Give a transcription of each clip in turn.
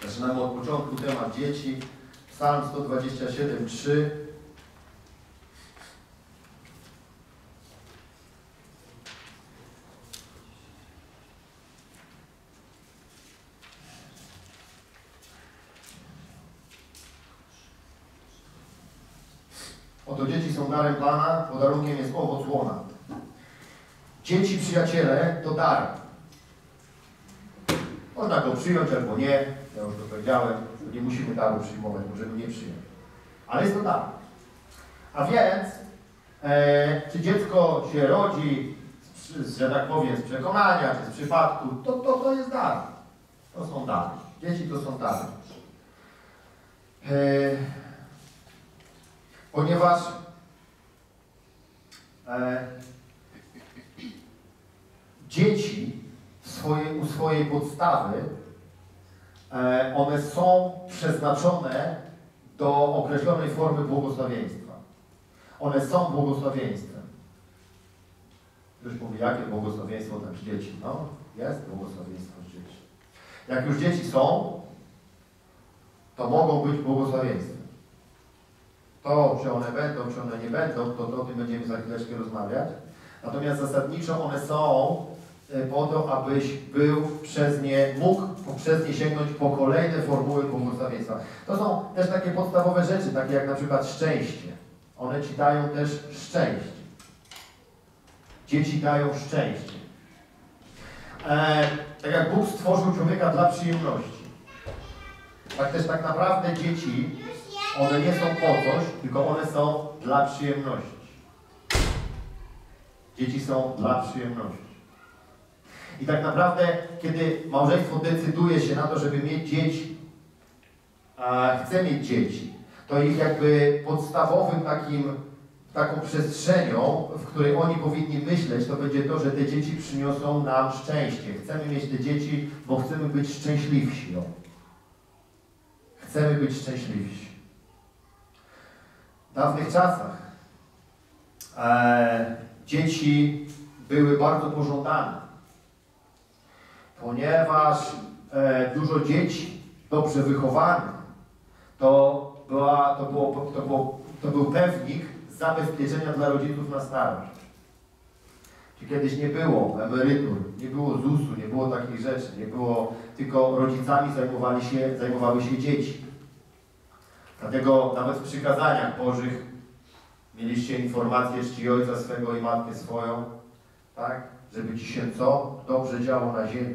Zaczynamy od początku temat dzieci. Psalm 127:3. Oto dzieci są darem Pana, podarunkiem jest owoc łona. Dzieci, przyjaciele, to dar. Można go przyjąć albo nie. Ja już to powiedziałem, nie musimy daru przyjmować, możemy nie przyjąć. Ale jest to dar. A więc, czy dziecko się rodzi, że tak powiem, z przekonania, czy z przypadku, to jest dar. To są dary. Dzieci to są dary. Ponieważ dzieci u swojej podstawy one są przeznaczone do określonej formy błogosławieństwa. One są błogosławieństwem. Ktoś powie, jakie błogosławieństwo dla dzieci? No, jest błogosławieństwo z dzieci. Jak już dzieci są, to mogą być błogosławieństwem. To, czy one będą, czy one nie będą, to o tym będziemy za chwileczkę rozmawiać. Natomiast zasadniczo one są po to, abyś mógł przez nie sięgnąć po kolejne formuły błogosławieństwa. To są też takie podstawowe rzeczy, takie jak na przykład szczęście. One ci dają też szczęście. Dzieci dają szczęście. Tak jak Bóg stworzył człowieka dla przyjemności. Tak też tak naprawdę dzieci, one nie są po coś, tylko one są dla przyjemności. Dzieci są dla przyjemności. I tak naprawdę, kiedy małżeństwo decyduje się na to, żeby mieć dzieci, chce mieć dzieci, to ich jakby podstawowym taką przestrzenią, w której oni powinni myśleć, to będzie to, że te dzieci przyniosą nam szczęście. Chcemy mieć te dzieci, bo chcemy być szczęśliwsi. No. Chcemy być szczęśliwsi. W dawnych czasach dzieci były bardzo pożądane, ponieważ dużo dzieci dobrze wychowanych to był pewnik zabezpieczenia dla rodziców na starość. Czy kiedyś nie było emerytur, nie było ZUS-u, nie było takich rzeczy, nie było, tylko rodzicami zajmowały się dzieci. Dlatego nawet w przykazaniach Bożych mieliście informację, czci ojca swego i matkę swoją, tak? Żeby ci się co? Dobrze działo na ziemi.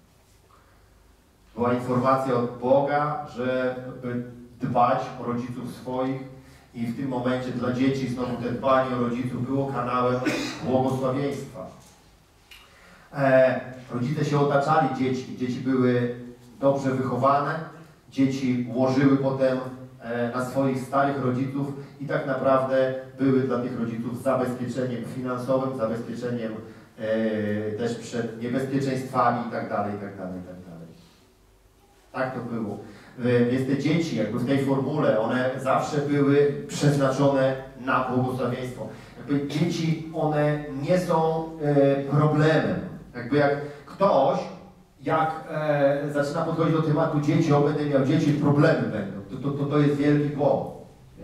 Była informacja od Boga, żeby dbać o rodziców swoich i w tym momencie dla dzieci znowu te dbanie o rodziców było kanałem błogosławieństwa. Rodzice się otaczali dzieci. Dzieci były dobrze wychowane. Dzieci łożyły potem na swoich starych rodziców i tak naprawdę były dla tych rodziców zabezpieczeniem finansowym, zabezpieczeniem też przed niebezpieczeństwami itd., itd. Tak to było. Więc te dzieci jakby w tej formule, one zawsze były przeznaczone na błogosławieństwo. Jakby dzieci, one nie są problemem. Jakby jak ktoś, zaczyna podchodzić do tematu dzieci, będę miał dzieci, problemy będą. To jest wielki błąd. Nie?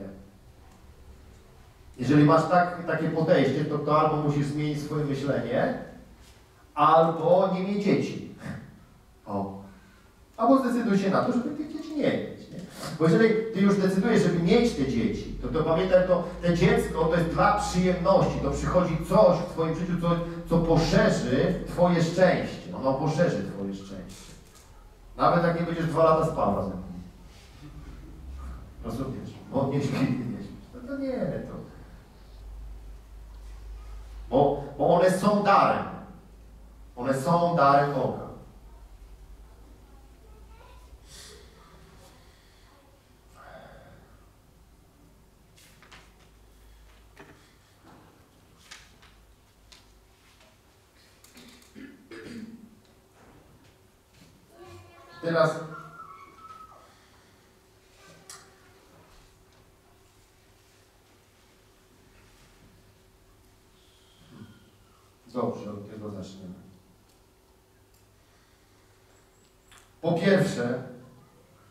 Jeżeli masz takie podejście, to albo musisz zmienić swoje myślenie, albo nie mieć dzieci. Albo zdecyduj się na to, żeby tych dzieci nie mieć. Nie? Bo jeżeli ty już decydujesz, żeby mieć te dzieci, to pamiętaj, to dziecko to jest dla przyjemności. To przychodzi coś w twoim życiu, co poszerzy twoje szczęście. Ono poszerzy twoje szczęście. Nawet jak nie będziesz 2 lata spał razem. Rozumiesz? Bo nie śpi, nie śpisz. To nie, to. Bo one są darem. One są darem Boga. Teraz dobrze, od tego zaczniemy. Po pierwsze,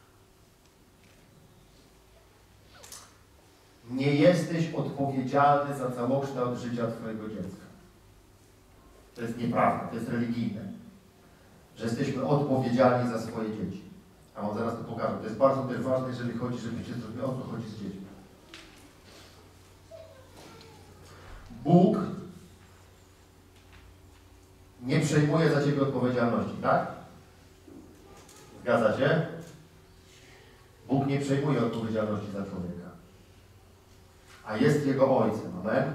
Nie jesteś odpowiedzialny za całokształt życia twojego dziecka. To jest nieprawda, to jest religijne. Że jesteśmy odpowiedzialni za swoje dzieci. A on zaraz to pokaże. To jest bardzo też ważne, jeżeli chodzi, żebyście zrozumieli, o co chodzi z dziećmi. Bóg nie przejmuje za ciebie odpowiedzialności, tak? Zgadza się? Bóg nie przejmuje odpowiedzialności za człowieka. A jest jego ojcem. Amen?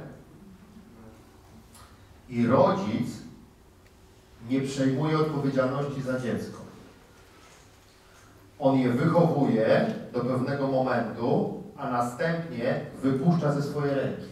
I rodzic nie przejmuje odpowiedzialności za dziecko. On je wychowuje do pewnego momentu, a następnie wypuszcza ze swojej ręki.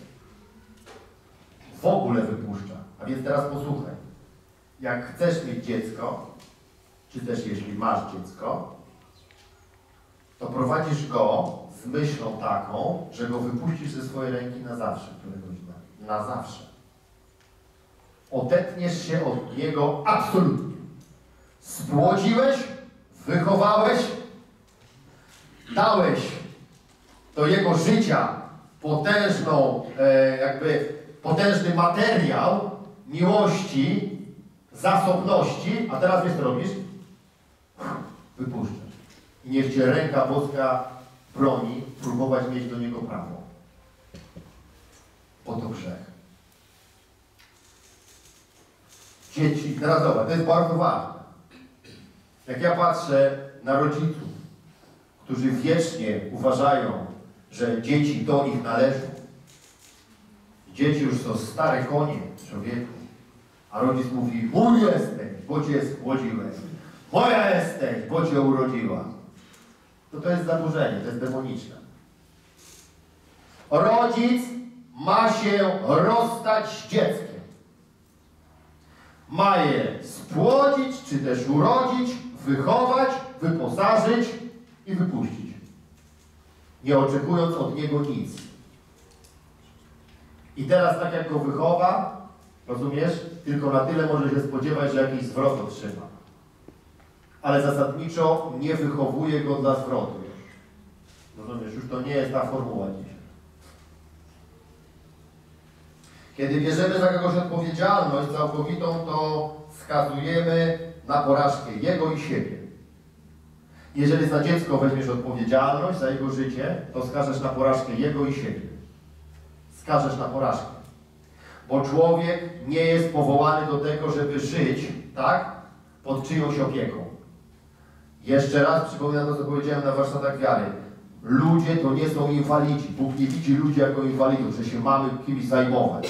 W ogóle wypuszcza. A więc teraz posłuchaj. Jak chcesz mieć dziecko, czy też jeśli masz dziecko, to prowadzisz go z myślą taką, że go wypuścisz ze swojej ręki na zawsze, któregoś dnia. Na zawsze. Odetniesz się od niego absolutnie. Spłodziłeś, wychowałeś, dałeś do jego życia potężny materiał miłości, zasobności, a teraz wiesz co robisz? Wypuszczasz. I niech cię ręka boska broni próbować mieć do niego prawo. Oto grzech. Dzieci, teraz dobra, to jest bardzo ważne. Jak ja patrzę na rodziców, którzy wiecznie uważają, że dzieci do nich należą. Dzieci już są stare konie, człowieku. A rodzic mówi, mój jesteś, bo cię spłodziłem. Moja jesteś, bo cię urodziła. To jest zaburzenie, to jest demoniczne. Rodzic ma się rozstać z dzieckiem. Ma je spłodzić, czy też urodzić, wychować, wyposażyć i wypuścić. Nie oczekując od niego nic. I teraz tak jak go wychowa, rozumiesz? Tylko na tyle może się spodziewać, że jakiś zwrot otrzyma. Ale zasadniczo nie wychowuje go dla zwrotu już. Rozumiesz? Już to nie jest ta formuła dzisiaj. Kiedy bierzemy za kogoś odpowiedzialność całkowitą, to skazujemy na porażkę jego i siebie. Jeżeli za dziecko weźmiesz odpowiedzialność za jego życie, to skażesz na porażkę jego i siebie. Skażesz na porażkę. Bo człowiek nie jest powołany do tego, żeby żyć, tak? Pod czyjąś opieką. Jeszcze raz przypominam to, co powiedziałem na warsztatach wiary. Ludzie to nie są inwalidzi. Bóg nie widzi ludzi jako inwalidów, że się mamy kimś zajmować.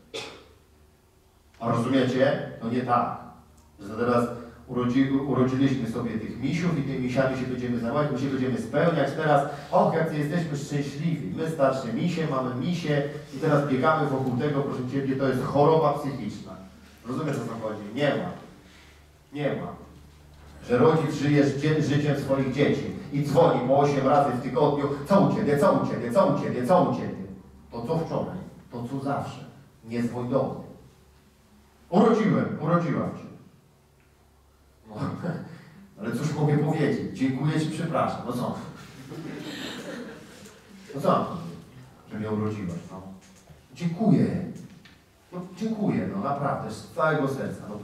A rozumiecie? To nie tak. Że teraz urodziliśmy sobie tych misiów i tymi misiami się będziemy zajmować, my się będziemy spełniać. Teraz, jak jesteśmy szczęśliwi. My starsze misie, mamy misie i teraz biegamy wokół tego, proszę Ciebie, to jest choroba psychiczna. Rozumiesz, o co chodzi? Nie ma. Nie ma. Że rodzic żyje życiem swoich dzieci i dzwoni po 8 razy w tygodniu, co u Ciebie, co u Ciebie, co u Ciebie, co u Ciebie. To co wczoraj, to co zawsze. Nie dzwoń do mnie. Urodziłam Cię. No, ale cóż mogę powiedzieć? Dziękuję Ci, przepraszam. No co? No co? Że mnie urodziłaś, no. Dziękuję. No, dziękuję, no naprawdę, z całego serca. No,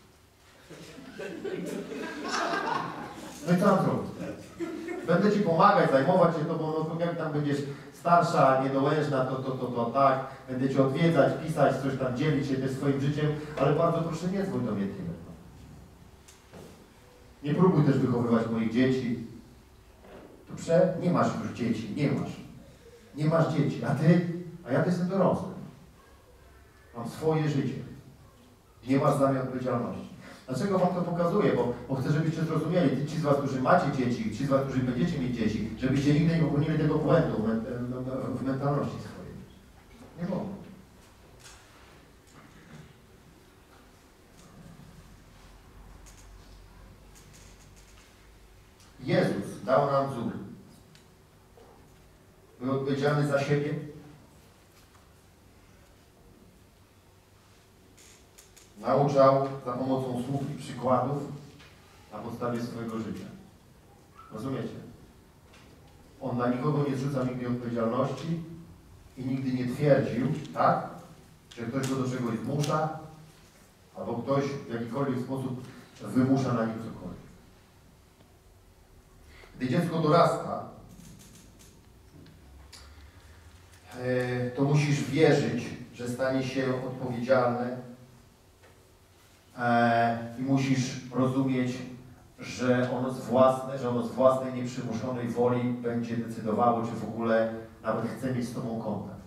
no i co mam zrobić? Będę Ci pomagać, zajmować się Tobą, no jak tam będziesz starsza, niedołężna, to tak. Będę Cię odwiedzać, pisać, coś tam, dzielić się też swoim życiem, ale bardzo proszę nie dzwoń do mnie tyle. Nie próbuj też wychowywać moich dzieci. Dobrze? Nie masz już dzieci, nie masz. Nie masz dzieci, a ja jestem dorosły. Mam swoje życie. Nie masz za mnie odpowiedzialności. Dlaczego Wam to pokazuję? Bo chcę, żebyście zrozumieli, ci z Was, którzy macie dzieci, ci z Was, którzy będziecie mieć dzieci, żebyście nigdy nie popełnili tego błędu w mentalności swojej. Nie wolno. Jezus dał nam wzór. Był odpowiedzialny za siebie. Nauczał za pomocą słów i przykładów na podstawie swojego życia. Rozumiecie? On na nikogo nie zrzuca nigdy odpowiedzialności, i nigdy nie twierdził, tak, że ktoś go do czegoś zmusza, albo ktoś w jakikolwiek sposób wymusza na nim cokolwiek. Gdy dziecko dorasta, to musisz wierzyć, że stanie się odpowiedzialne i musisz rozumieć, że ono z własnej nieprzymuszonej woli będzie decydowało, czy w ogóle nawet chce mieć z tobą kontakt.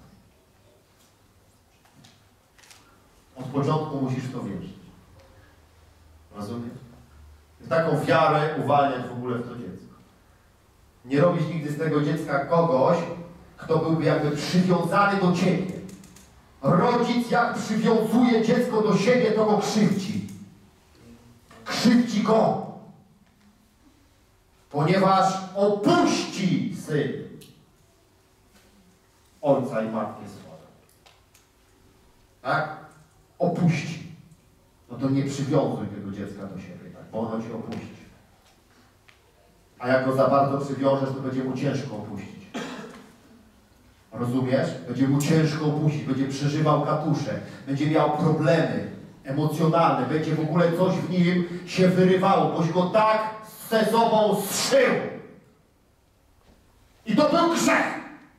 Od początku musisz w to wierzyć. Rozumiesz? W taką wiarę uwalniać w ogóle w to dziecko. Nie robić nigdy z tego dziecka kogoś, kto byłby jakby przywiązany do ciebie. Rodzic jak przywiązuje dziecko do siebie, to go krzywdzi. Krzywdzi go. Ponieważ opuści syn ojca i matkę swoją. Tak? Opuści. No to nie przywiązuj tego dziecka do siebie, tak? Bo ono cię opuści. A jak go za bardzo przywiążesz, to będzie mu ciężko opuścić. Rozumiesz? Będzie mu ciężko opuścić, będzie przeżywał katusze, będzie miał problemy emocjonalne, będzie w ogóle coś w nim się wyrywało, boś go tak ze sobą zszył. I to był grzech.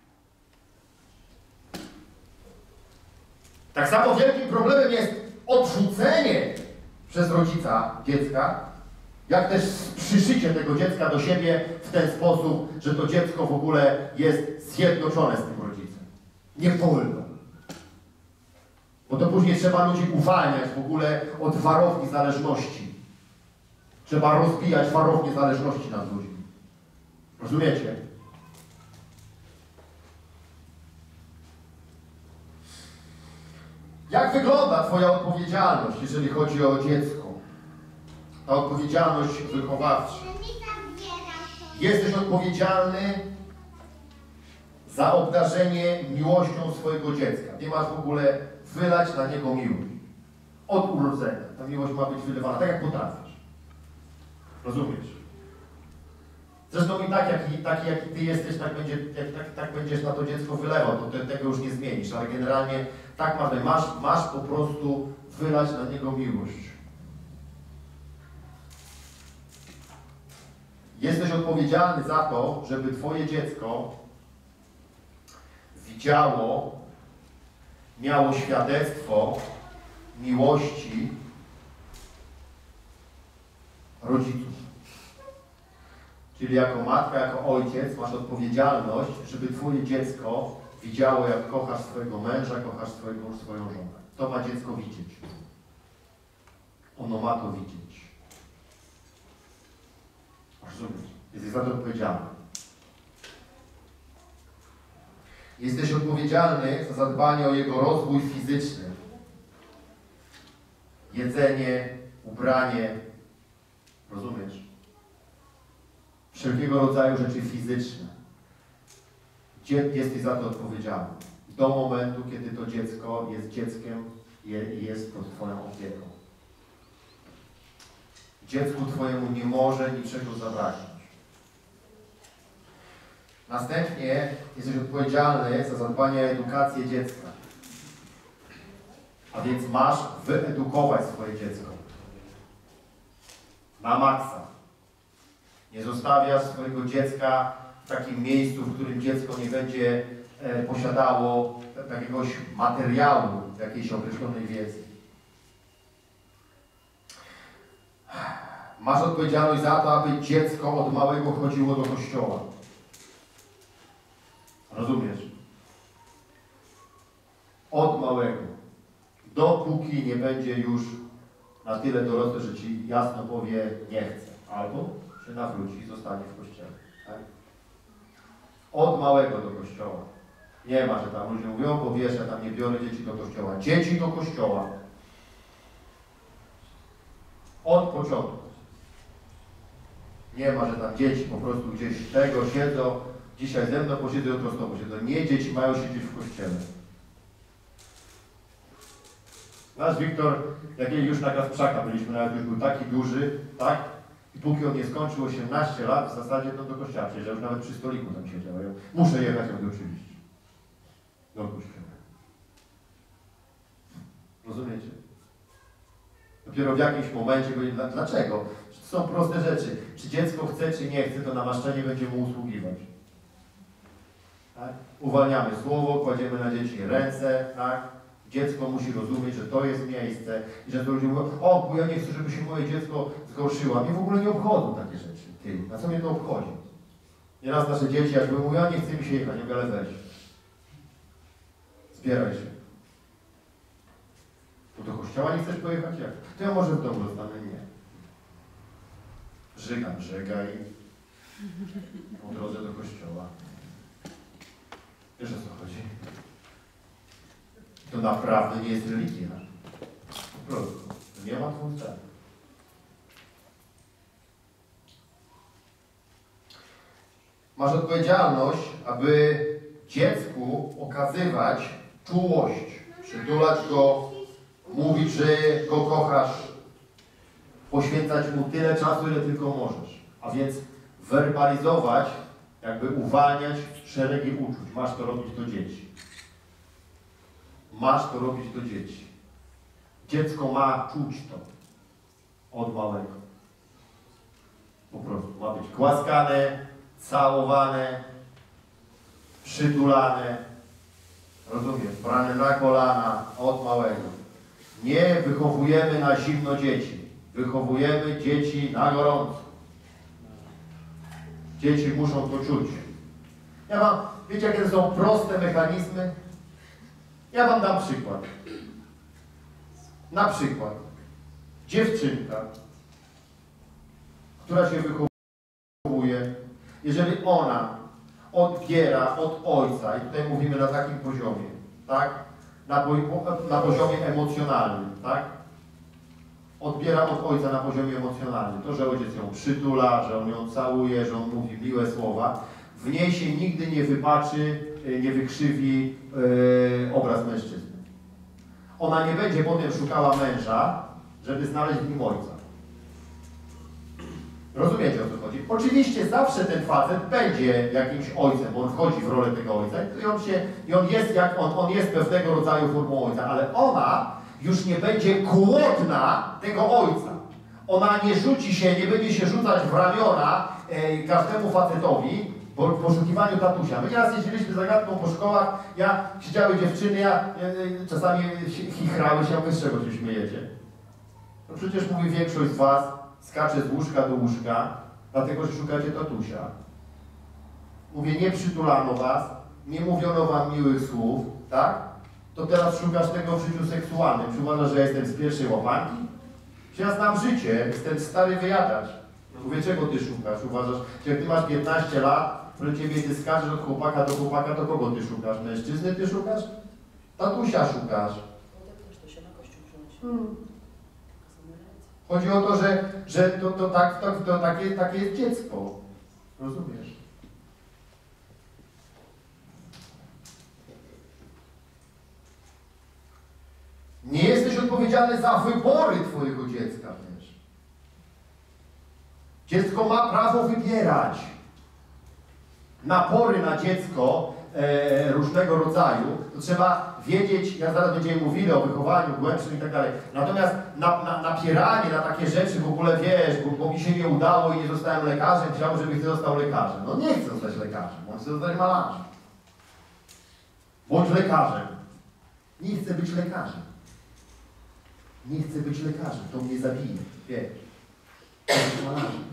Tak samo wielkim problemem jest odrzucenie przez rodzica dziecka, jak też przyszycie tego dziecka do siebie w ten sposób, że to dziecko w ogóle jest zjednoczone z tym rodzicem. Nie wolno. Bo to później trzeba ludzi uwalniać w ogóle od warowni zależności. Trzeba rozbijać warownię zależności nad ludźmi. Rozumiecie? Jak wygląda twoja odpowiedzialność, jeżeli chodzi o dziecko? Ta odpowiedzialność wychowawcza. Jesteś odpowiedzialny za obdarzenie miłością swojego dziecka. Nie masz w ogóle wylać na niego miłość. Od urodzenia. Ta miłość ma być wylewana tak, jak potrafisz. Rozumiesz? Zresztą i taki jaki ty jesteś, tak będziesz na to dziecko wylewał. To tego już nie zmienisz, ale generalnie tak masz po prostu wylać na niego miłość. Jesteś odpowiedzialny za to, żeby twoje dziecko widziało, miało świadectwo miłości rodziców. Czyli jako matka, jako ojciec masz odpowiedzialność, żeby twoje dziecko widziało, jak kochasz swojego męża, kochasz swoją żonę. To ma dziecko widzieć. Ono ma to widzieć. Rozumiesz? Jesteś za to odpowiedzialny. Jesteś odpowiedzialny za zadbanie o jego rozwój fizyczny. Jedzenie, ubranie. Rozumiesz? Wszelkiego rodzaju rzeczy fizyczne. Jesteś za to odpowiedzialny. Do momentu, kiedy to dziecko jest dzieckiem i jest pod twoją opieką. Dziecku twojemu nie może niczego zabraknąć. Następnie jesteś odpowiedzialny za zadbanie o edukację dziecka. A więc masz wyedukować swoje dziecko. Na maksa. Nie zostawiasz swojego dziecka w takim miejscu, w którym dziecko nie będzie posiadało jakiegoś materiału, jakiejś określonej wiedzy. Masz odpowiedzialność za to, aby dziecko od małego chodziło do kościoła. Rozumiesz? Od małego. Dopóki nie będzie już na tyle dorosły, że ci jasno powie nie chcę. Albo się nawróci i zostanie w kościele. Tak? Od małego do kościoła. Nie ma, że tam ludzie mówią, bo wiesz, ja tam nie biorę dzieci do kościoła. Dzieci do kościoła. Od początku. Nie ma, że tam dzieci po prostu gdzieś tego siedzą, dzisiaj ze mną posiedzą, jutro z tobą siedzą. Nie, dzieci mają siedzieć w kościele. Nasz Wiktor, jak już na Kasprzaka byliśmy, nawet już był taki duży, tak? I póki on nie skończył 18 lat, w zasadzie to do kościoła przyjeżdżał, już nawet przy stoliku tam siedział. Ja muszę jechać, jak oczywiście. do kościoła. Rozumiecie? Dopiero w jakimś momencie będzie, dlaczego? To są proste rzeczy. Czy dziecko chce, czy nie chce, to namaszczenie będzie mu usługiwać. Tak? Uwalniamy słowo, kładziemy na dzieci ręce, tak? Dziecko musi rozumieć, że to jest miejsce i że to ludzie mówią, o, bo ja nie chcę, żeby się moje dziecko zgorszyło. Mnie w ogóle nie obchodzą takie rzeczy. Ty, na co mnie to obchodzi? Nieraz nasze dzieci jakby mówią, ja nie chcę mi się jechać, ale weź. Zbieraj się. Bo do kościoła nie chcesz pojechać? Jak? To ja może w domu zostanę? Nie. Żegaj. Po drodze do kościoła. Wiesz, o co chodzi? To naprawdę nie jest religia. Po prostu. To nie ma twój celu. Masz odpowiedzialność, aby dziecku okazywać czułość, przytulać go, mówić, że go kochasz, poświęcać mu tyle czasu, ile tylko możesz. A więc werbalizować, jakby uwalniać szeregi uczuć. Masz to robić do dzieci. Masz to robić do dzieci. Dziecko ma czuć to od małego. Po prostu ma być głaskane, całowane, przytulane, rozumiesz, brane na kolana od małego. Nie wychowujemy na zimno dzieci. Wychowujemy dzieci na gorąco. Dzieci muszą to czuć. Wiecie, jakie to są proste mechanizmy? Ja wam dam przykład. Na przykład dziewczynka, która się wychowuje, jeżeli ona odbiera od ojca, i tutaj mówimy na takim poziomie, tak? Na poziomie emocjonalnym, tak? Odbiera od ojca na poziomie emocjonalnym. To, że ojciec ją przytula, że on ją całuje, że on mówi miłe słowa, w niej się nigdy nie wypaczy, nie wykrzywi obraz mężczyzny. Ona nie będzie potem szukała męża, żeby znaleźć w nim ojca. Rozumiecie, o co chodzi? Oczywiście zawsze ten facet będzie jakimś ojcem, bo on wchodzi w rolę tego ojca i on jest pewnego rodzaju formą ojca, ale ona już nie będzie głodna tego ojca. Ona nie rzuci się, nie będzie się rzucać w ramiona każdemu facetowi w poszukiwaniu tatusia. My nieraz jeździliśmy za gadką po szkołach, siedziały dziewczyny, czasami chichrały się, a wy z czego się śmiejecie? No przecież mówi, większość z was skacze z łóżka do łóżka, dlatego że szukacie tatusia. Mówię, nie przytulano was, nie mówiono wam miłych słów, tak? To teraz szukasz tego w życiu seksualnym. Czy uważasz, że ja jestem z pierwszej łapanki? Czy ja znam życie, jestem stary wyjadacz. Mówię, czego ty szukasz? Uważasz, że jak ty masz 15 lat, pro ciebie ty skaczesz od chłopaka do chłopaka, to kogo ty szukasz? Mężczyzny ty szukasz? Tatusia szukasz. To się na kościół przynosi. Chodzi o to, że to takie jest dziecko. Rozumiesz? Nie jesteś odpowiedzialny za wybory twojego dziecka też. Dziecko ma prawo wybierać. Napory na dziecko różnego rodzaju, to trzeba wiedzieć, jak zaraz będziemy mówili o wychowaniu głębszym i tak dalej. Natomiast napieranie na takie rzeczy w ogóle, wiesz, bo mi się nie udało i nie zostałem lekarzem, chciałbym, żebyś ty został lekarzem. No nie chcę zostać lekarzem, on chce zostać malarzem. Bądź lekarzem. Nie chcę być lekarzem. Nie chcę być lekarzem, to mnie zabije, wiesz. Bądź malarzem.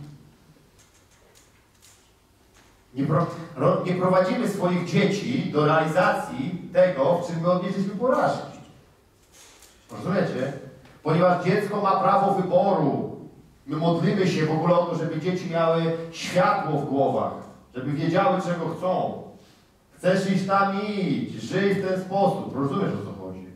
Nie prowadzimy swoich dzieci do realizacji tego, w czym my odnieśliśmy porażki. Rozumiecie? Ponieważ dziecko ma prawo wyboru. My modlimy się w ogóle o to, żeby dzieci miały światło w głowach, żeby wiedziały, czego chcą. Chcesz iść tam, idź, żyj w ten sposób. Rozumiesz, o co chodzi?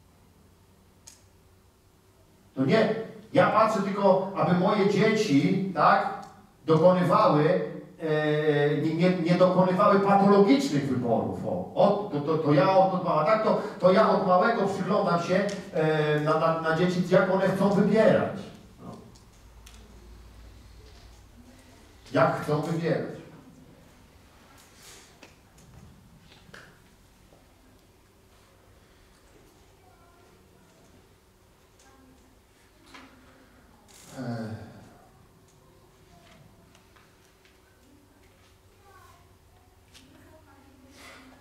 To nie, ja patrzę tylko, aby moje dzieci, tak, dokonywały nie dokonywały patologicznych wyborów. To ja od małego przyglądam się na dzieci, jak one chcą wybierać. No. Jak chcą wybierać.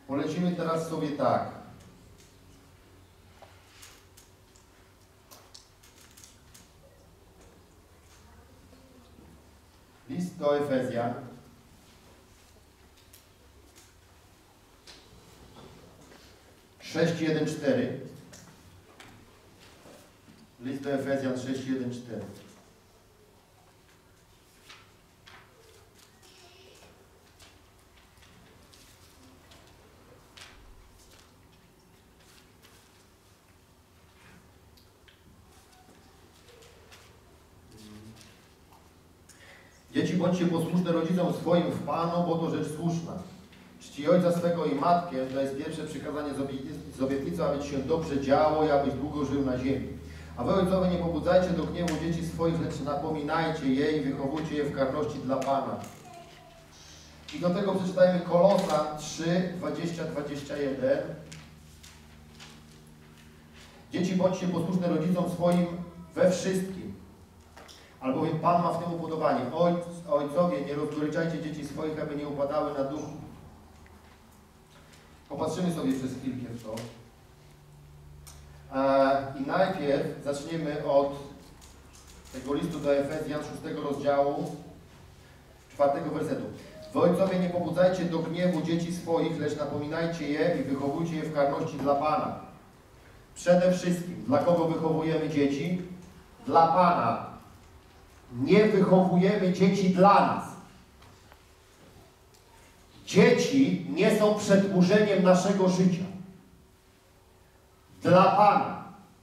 Polecimy teraz sobie tak. List do Efezjan. Sześć, 1, 4. List do Efezjan 6:1-4. Dzieci, bądźcie posłuszne rodzicom swoim w Panu, bo to rzecz słuszna. Czci ojca swego i matkę, to jest pierwsze przykazanie z obietnicą, aby ci się dobrze działo i abyś długo żył na ziemi. A wy, ojcowie, nie pobudzajcie do gniewu dzieci swoich, lecz napominajcie je i wychowujcie je w karności dla Pana. I do tego przeczytajmy Kolosan 3, 20-21. Dzieci, bądźcie posłuszne rodzicom swoim we wszystkim, albowiem Pan ma w tym upodobanie. Ojcowie, nie rozgoryczajcie dzieci swoich, aby nie upadały na duchu. Popatrzymy sobie przez chwilkę w to. I najpierw zaczniemy od tego listu do Efezjan 6 rozdziału 4 wersetu. Wy, ojcowie, nie pobudzajcie do gniewu dzieci swoich, lecz napominajcie je i wychowujcie je w karności dla Pana. Przede wszystkim, dla kogo wychowujemy dzieci? Dla Pana. Nie wychowujemy dzieci dla nas. Dzieci nie są przedłużeniem naszego życia. Dla Pana.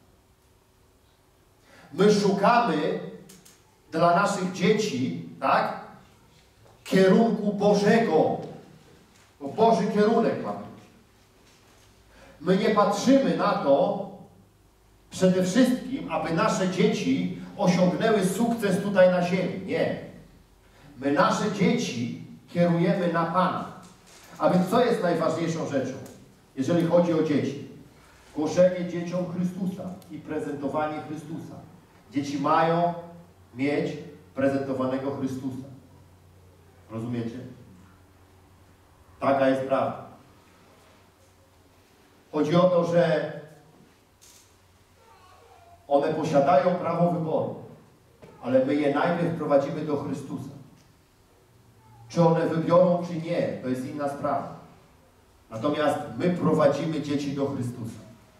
My szukamy dla naszych dzieci, tak, kierunku Bożego. Bo Boży kierunek mamy. My nie patrzymy na to przede wszystkim, aby nasze dzieci osiągnęły sukces tutaj na ziemi. Nie. My nasze dzieci kierujemy na Pana. A więc co jest najważniejszą rzeczą, jeżeli chodzi o dzieci? Głoszenie dzieciom Chrystusa i prezentowanie Chrystusa. Dzieci mają mieć prezentowanego Chrystusa. Rozumiecie? Taka jest prawda. Chodzi o to, że one posiadają prawo wyboru, ale my je najpierw prowadzimy do Chrystusa. Czy one wybiorą, czy nie, to jest inna sprawa. Natomiast my prowadzimy dzieci do Chrystusa.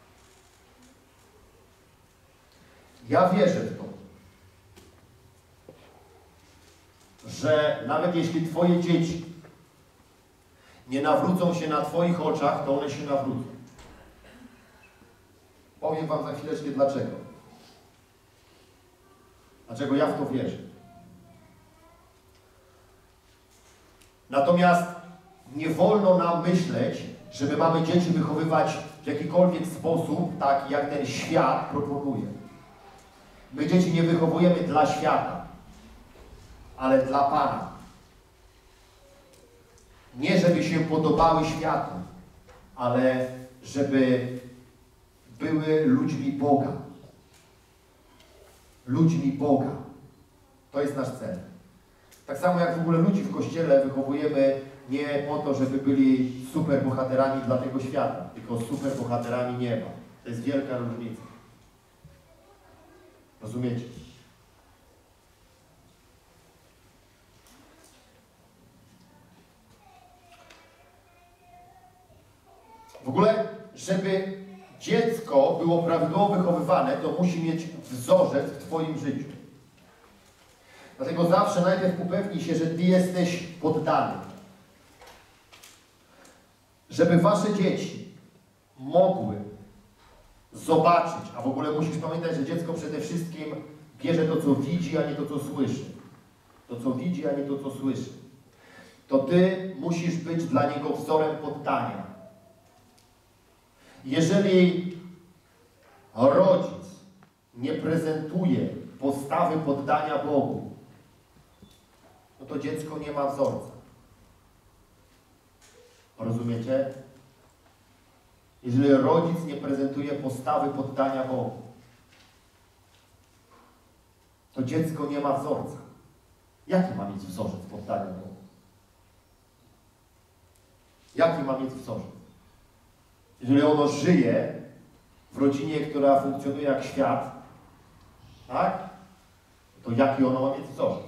Ja wierzę w to, że nawet jeśli Twoje dzieci nie nawrócą się na Twoich oczach, to one się nawrócą. Powiem Wam za chwileczkę dlaczego. Dlaczego ja w to wierzę. Natomiast nie wolno nam myśleć, że my mamy dzieci wychowywać w jakikolwiek sposób, tak jak ten świat proponuje. My dzieci nie wychowujemy dla świata, ale dla Pana. Nie żeby się podobały światu, ale żeby były ludźmi Boga. Ludźmi Boga. To jest nasz cel. Tak samo jak w ogóle ludzi w Kościele wychowujemy nie po to, żeby byli superbohaterami dla tego świata, tylko superbohaterami nieba. To jest wielka różnica. Rozumiecie? W ogóle, żeby dziecko było prawidłowo wychowywane, to musi mieć wzorzec w Twoim życiu. Dlatego zawsze najpierw upewnij się, że Ty jesteś poddany. Żeby Wasze dzieci mogły zobaczyć, a w ogóle musisz pamiętać, że dziecko przede wszystkim bierze to, co widzi, a nie to, co słyszy. To, co widzi, a nie to, co słyszy. To Ty musisz być dla niego wzorem poddania. Jeżeli rodzic nie prezentuje postawy poddania Bogu, no to dziecko nie ma wzorca. Rozumiecie? Jeżeli rodzic nie prezentuje postawy poddania Bogu, to dziecko nie ma wzorca. Jaki ma mieć wzorzec poddania Bogu? Jaki ma mieć wzorzec? jeżeli ono żyje w rodzinie, która funkcjonuje jak świat, tak? To jaki ono ma mieć wzorzec?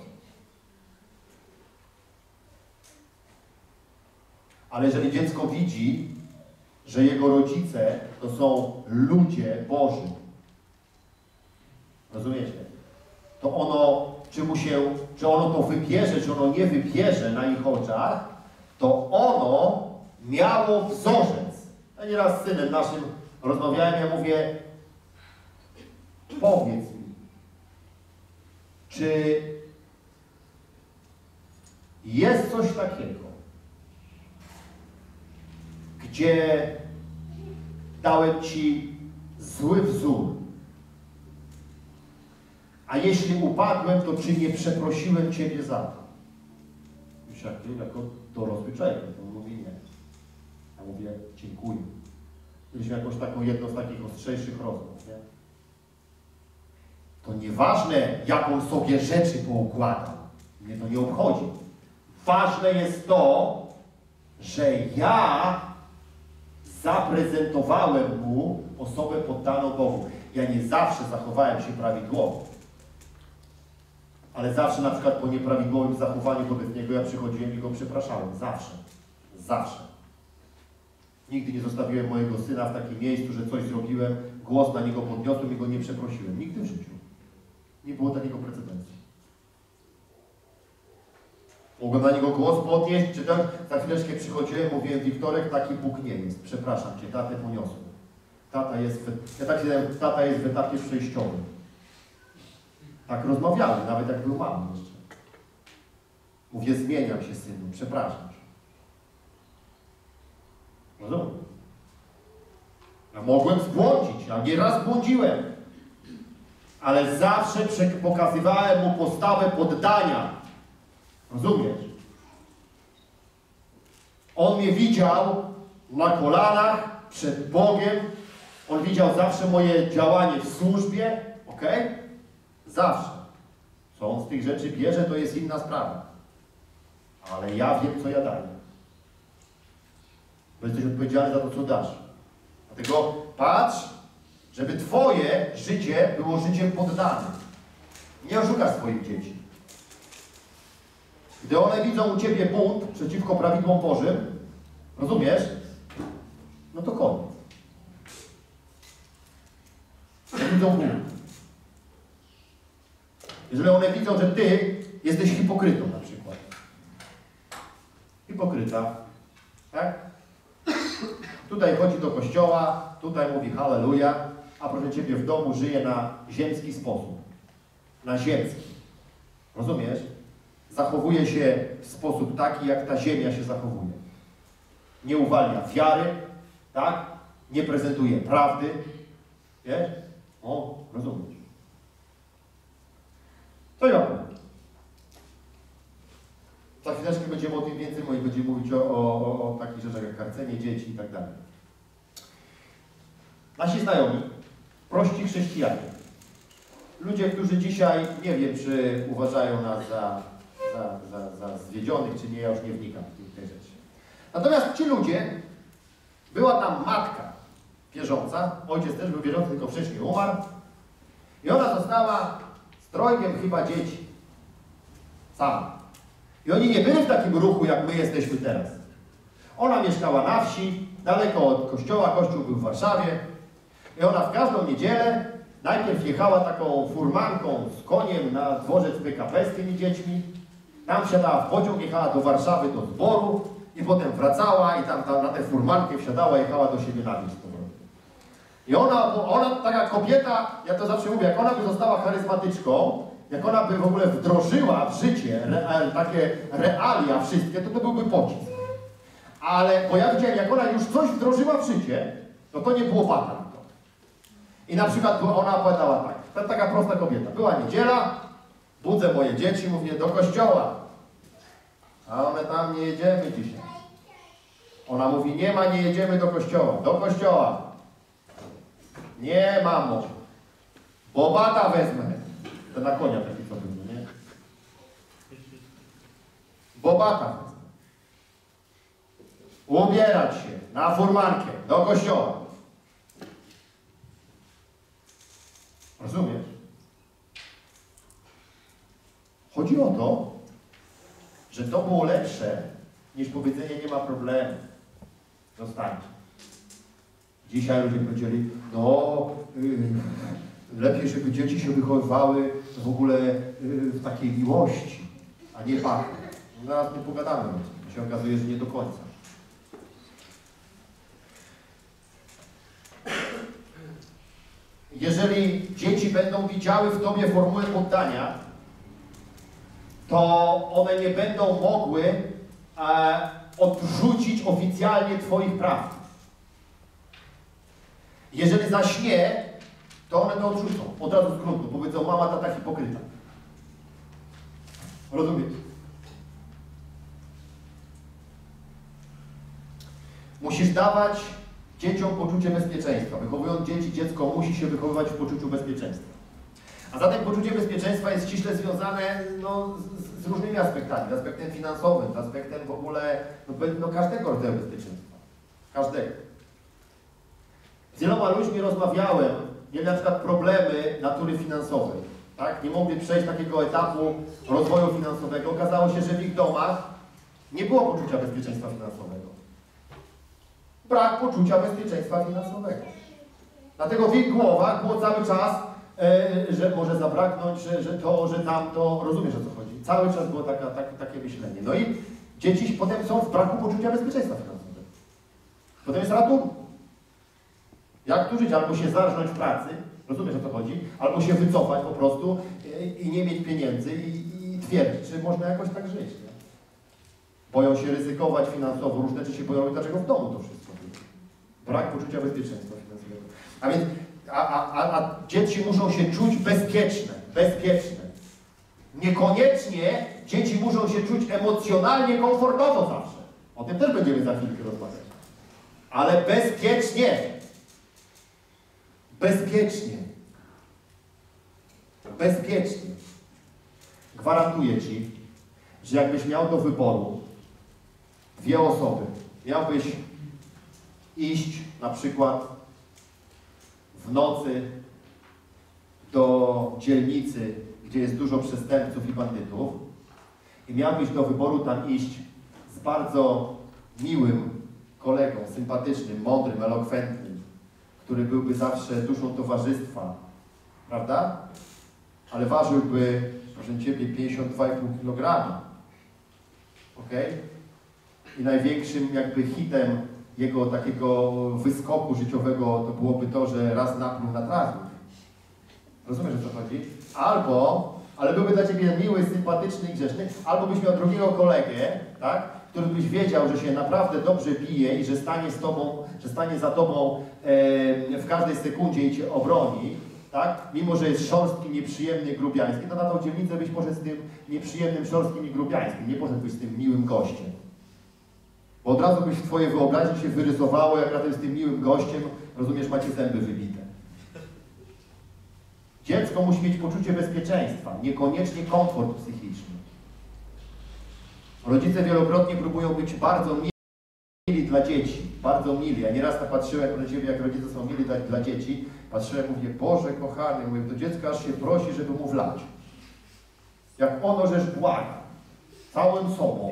Ale jeżeli dziecko widzi, że jego rodzice to są ludzie Boży, rozumiecie? To ono, czy ono to wybierze, czy ono nie wybierze na ich oczach, to ono miało wzorzec. Ja nieraz z synem naszym rozmawiałem, ja mówię, powiedz mi, czy jest coś takiego, gdzie dałem Ci zły wzór, a jeśli upadłem, to czy nie przeprosiłem Ciebie za to? Już jako dorosły człowiek, to on mówi nie. Ja mówię, dziękuję. Mieliśmy jakąś taką, jedną z takich ostrzejszych rozmów, nie? To nieważne, jaką sobie rzeczy poukładał. Mnie to nie obchodzi. Ważne jest to, że ja zaprezentowałem mu osobę poddaną Bogu. Ja nie zawsze zachowałem się prawidłowo. Ale zawsze na przykład po nieprawidłowym zachowaniu wobec niego ja przychodziłem i go przepraszałem. Zawsze. Zawsze. Nigdy nie zostawiłem mojego syna w takim miejscu, że coś zrobiłem, głos na niego podniosłem i go nie przeprosiłem. Nigdy w życiu. Nie było takiego precedensu. Mogłem na niego głos podnieść, czy tak? Za chwileczkę przychodziłem, mówiłem, Wiktorek, taki Bóg nie jest. Przepraszam Cię, tatę poniosłem. Tata jest w etapie przejściowym. Tak rozmawiałem, nawet jak był mamą jeszcze. Mówię, zmieniam się, synu, przepraszam Cię. Rozumiem? Ja mogłem zbłądzić, a nieraz błądziłem. Ale zawsze pokazywałem mu postawę poddania. Rozumiesz? On mnie widział na kolanach, przed Bogiem. On widział zawsze moje działanie w służbie. Ok? Zawsze. Co on z tych rzeczy bierze, to jest inna sprawa. Ale ja wiem, co ja daję. Bo jesteś odpowiedzialny za to, co dasz. Dlatego patrz, żeby Twoje życie było życiem poddanym. Nie oszukasz swoich dzieci. Gdy one widzą u Ciebie bunt przeciwko prawidłom Bożym, rozumiesz? No to koniec. Widzą bunt. Jeżeli one widzą, że Ty jesteś hipokrytą na przykład. Hipokryta. Tak? Tutaj chodzi do kościoła, tutaj mówi halleluja, a proszę Ciebie w domu żyje na ziemski sposób. Na ziemski. Rozumiesz? Zachowuje się w sposób taki, jak ta ziemia się zachowuje. Nie uwalnia wiary, tak? Nie prezentuje prawdy. Wiesz? O, rozumiesz. To ja powiem. Za chwileczkę będziemy o tym więcej mówić. Będziemy mówić o takich rzeczach jak karcenie dzieci i tak dalej. Nasi znajomi, prości chrześcijanie. Ludzie, którzy dzisiaj, nie wiem, czy uważają nas za zwiedzionych, czy nie, ja już nie wnikam w tej rzeczy. Natomiast ci ludzie, była tam matka wierząca, ojciec też był wierzący, tylko wcześniej umarł. I ona została z trojgiem chyba dzieci. Sama. I oni nie byli w takim ruchu, jak my jesteśmy teraz. Ona mieszkała na wsi, daleko od kościoła, kościół był w Warszawie. I ona w każdą niedzielę najpierw jechała taką furmanką z koniem na dworzec PKP z tymi dziećmi. Tam wsiadała w pociąg, jechała do Warszawy, do zboru i potem wracała i tam na tę furmankę wsiadała, jechała do siebie na wieś z powrotem. I ona, taka kobieta, ja to zawsze mówię, jak ona by została charyzmatyczką, jak ona by w ogóle wdrożyła w życie takie realia wszystkie, to byłby pocisk. Ale bo ja widziałem, jak ona już coś wdrożyła w życie, to nie było bata na to. I na przykład ona opowiadała tak, to taka prosta kobieta, była niedziela, budzę moje dzieci, mówię, do kościoła. A one tam, nie jedziemy dzisiaj. Ona mówi, nie jedziemy do kościoła. Do kościoła. Nie, mamo. Bo bata wezmę. To na konia taki co był, nie? Bo bata wezmę. ubierać się na furmankę do kościoła. Rozumiesz? Chodzi o to, że to było lepsze niż powiedzenie nie ma problemu. Zostańcie. Dzisiaj ludzie powiedzieli, no lepiej, żeby dzieci się wychowywały w ogóle w takiej miłości, a nie pachły. Zaraz nie pogadamy o tym. Się okazuje, że nie do końca. Jeżeli dzieci będą widziały w tobie formułę poddania, to one nie będą mogły odrzucić oficjalnie twoich praw. Jeżeli zaś nie, to one to odrzucą. Od razu z gruntu. Powiedzą, mama, tata hipokryta. Rozumiecie? Musisz dawać dzieciom poczucie bezpieczeństwa. Wychowując dzieci, dziecko musi się wychowywać w poczuciu bezpieczeństwa. A zatem poczucie bezpieczeństwa jest ściśle związane z różnymi aspektami. Z aspektem finansowym, z aspektem w ogóle każdego rodzaju bezpieczeństwa. Każdego. Z wieloma ludźmi rozmawiałem, mieli na przykład problemy natury finansowej. Tak? Nie mogli przejść takiego etapu rozwoju finansowego. Okazało się, że w ich domach nie było poczucia bezpieczeństwa finansowego. Brak poczucia bezpieczeństwa finansowego. Dlatego w ich głowach było cały czas, że może zabraknąć, że to, że tamto. Rozumiesz, o co chodzi? Cały czas było takie myślenie. No i dzieci potem są w braku poczucia bezpieczeństwa finansowego. Potem jest ratunku. Jak tu żyć? Albo się zarżnąć w pracy, rozumiesz, o co chodzi? Albo się wycofać po prostu i nie mieć pieniędzy i twierdzić, czy można jakoś tak żyć. Nie? Boją się ryzykować finansowo, różne rzeczy się boją, dlaczego w domu to wszystko. Brak poczucia bezpieczeństwa finansowego. A więc dzieci muszą się czuć bezpieczne. Niekoniecznie dzieci muszą się czuć emocjonalnie komfortowo zawsze. O tym też będziemy za chwilkę rozmawiać. Ale bezpiecznie. Bezpiecznie. Gwarantuję Ci, że jakbyś miał do wyboru dwie osoby, miałbyś iść na przykład w nocy do dzielnicy, gdzie jest dużo przestępców i bandytów i miałbyś do wyboru tam iść z bardzo miłym kolegą, sympatycznym, mądrym, elokwentnym, który byłby zawsze duszą towarzystwa, prawda? Ale ważyłby, proszę Ciebie, 52,5 kg. Ok? I największym jakby hitem jego takiego wyskoku życiowego to byłoby to, że raz napluł na trawnik. Rozumiesz, o co chodzi? Ale byłby dla Ciebie miły, sympatyczny i grzeczny, albo byś miał drugiego kolegę, tak? Który byś wiedział, że się naprawdę dobrze bije i że stanie z Tobą, że stanie za Tobą w każdej sekundzie i Cię obroni, tak? Mimo że jest szorstkim, nieprzyjemny, grubiański, to na tą dzielnicę byś poszedł z tym nieprzyjemnym, szorstkim i grubiańskim, nie poszedłbyś z tym miłym gościem. Bo od razu byś w Twoje wyobraźni się wyrysowało, jak razem z tym miłym gościem, rozumiesz, macie zęby wybite. Dziecko musi mieć poczucie bezpieczeństwa, niekoniecznie komfort psychiczny. Rodzice wielokrotnie próbują być bardzo mili dla dzieci, bardzo mili. Ja nieraz patrzyłem na Ciebie, jak rodzice są mili dla dzieci, patrzyłem, mówię, Boże kochany, mówię, to dziecko aż się prosi, żeby mu wlać. Jak ono żeż błaga, całym sobą.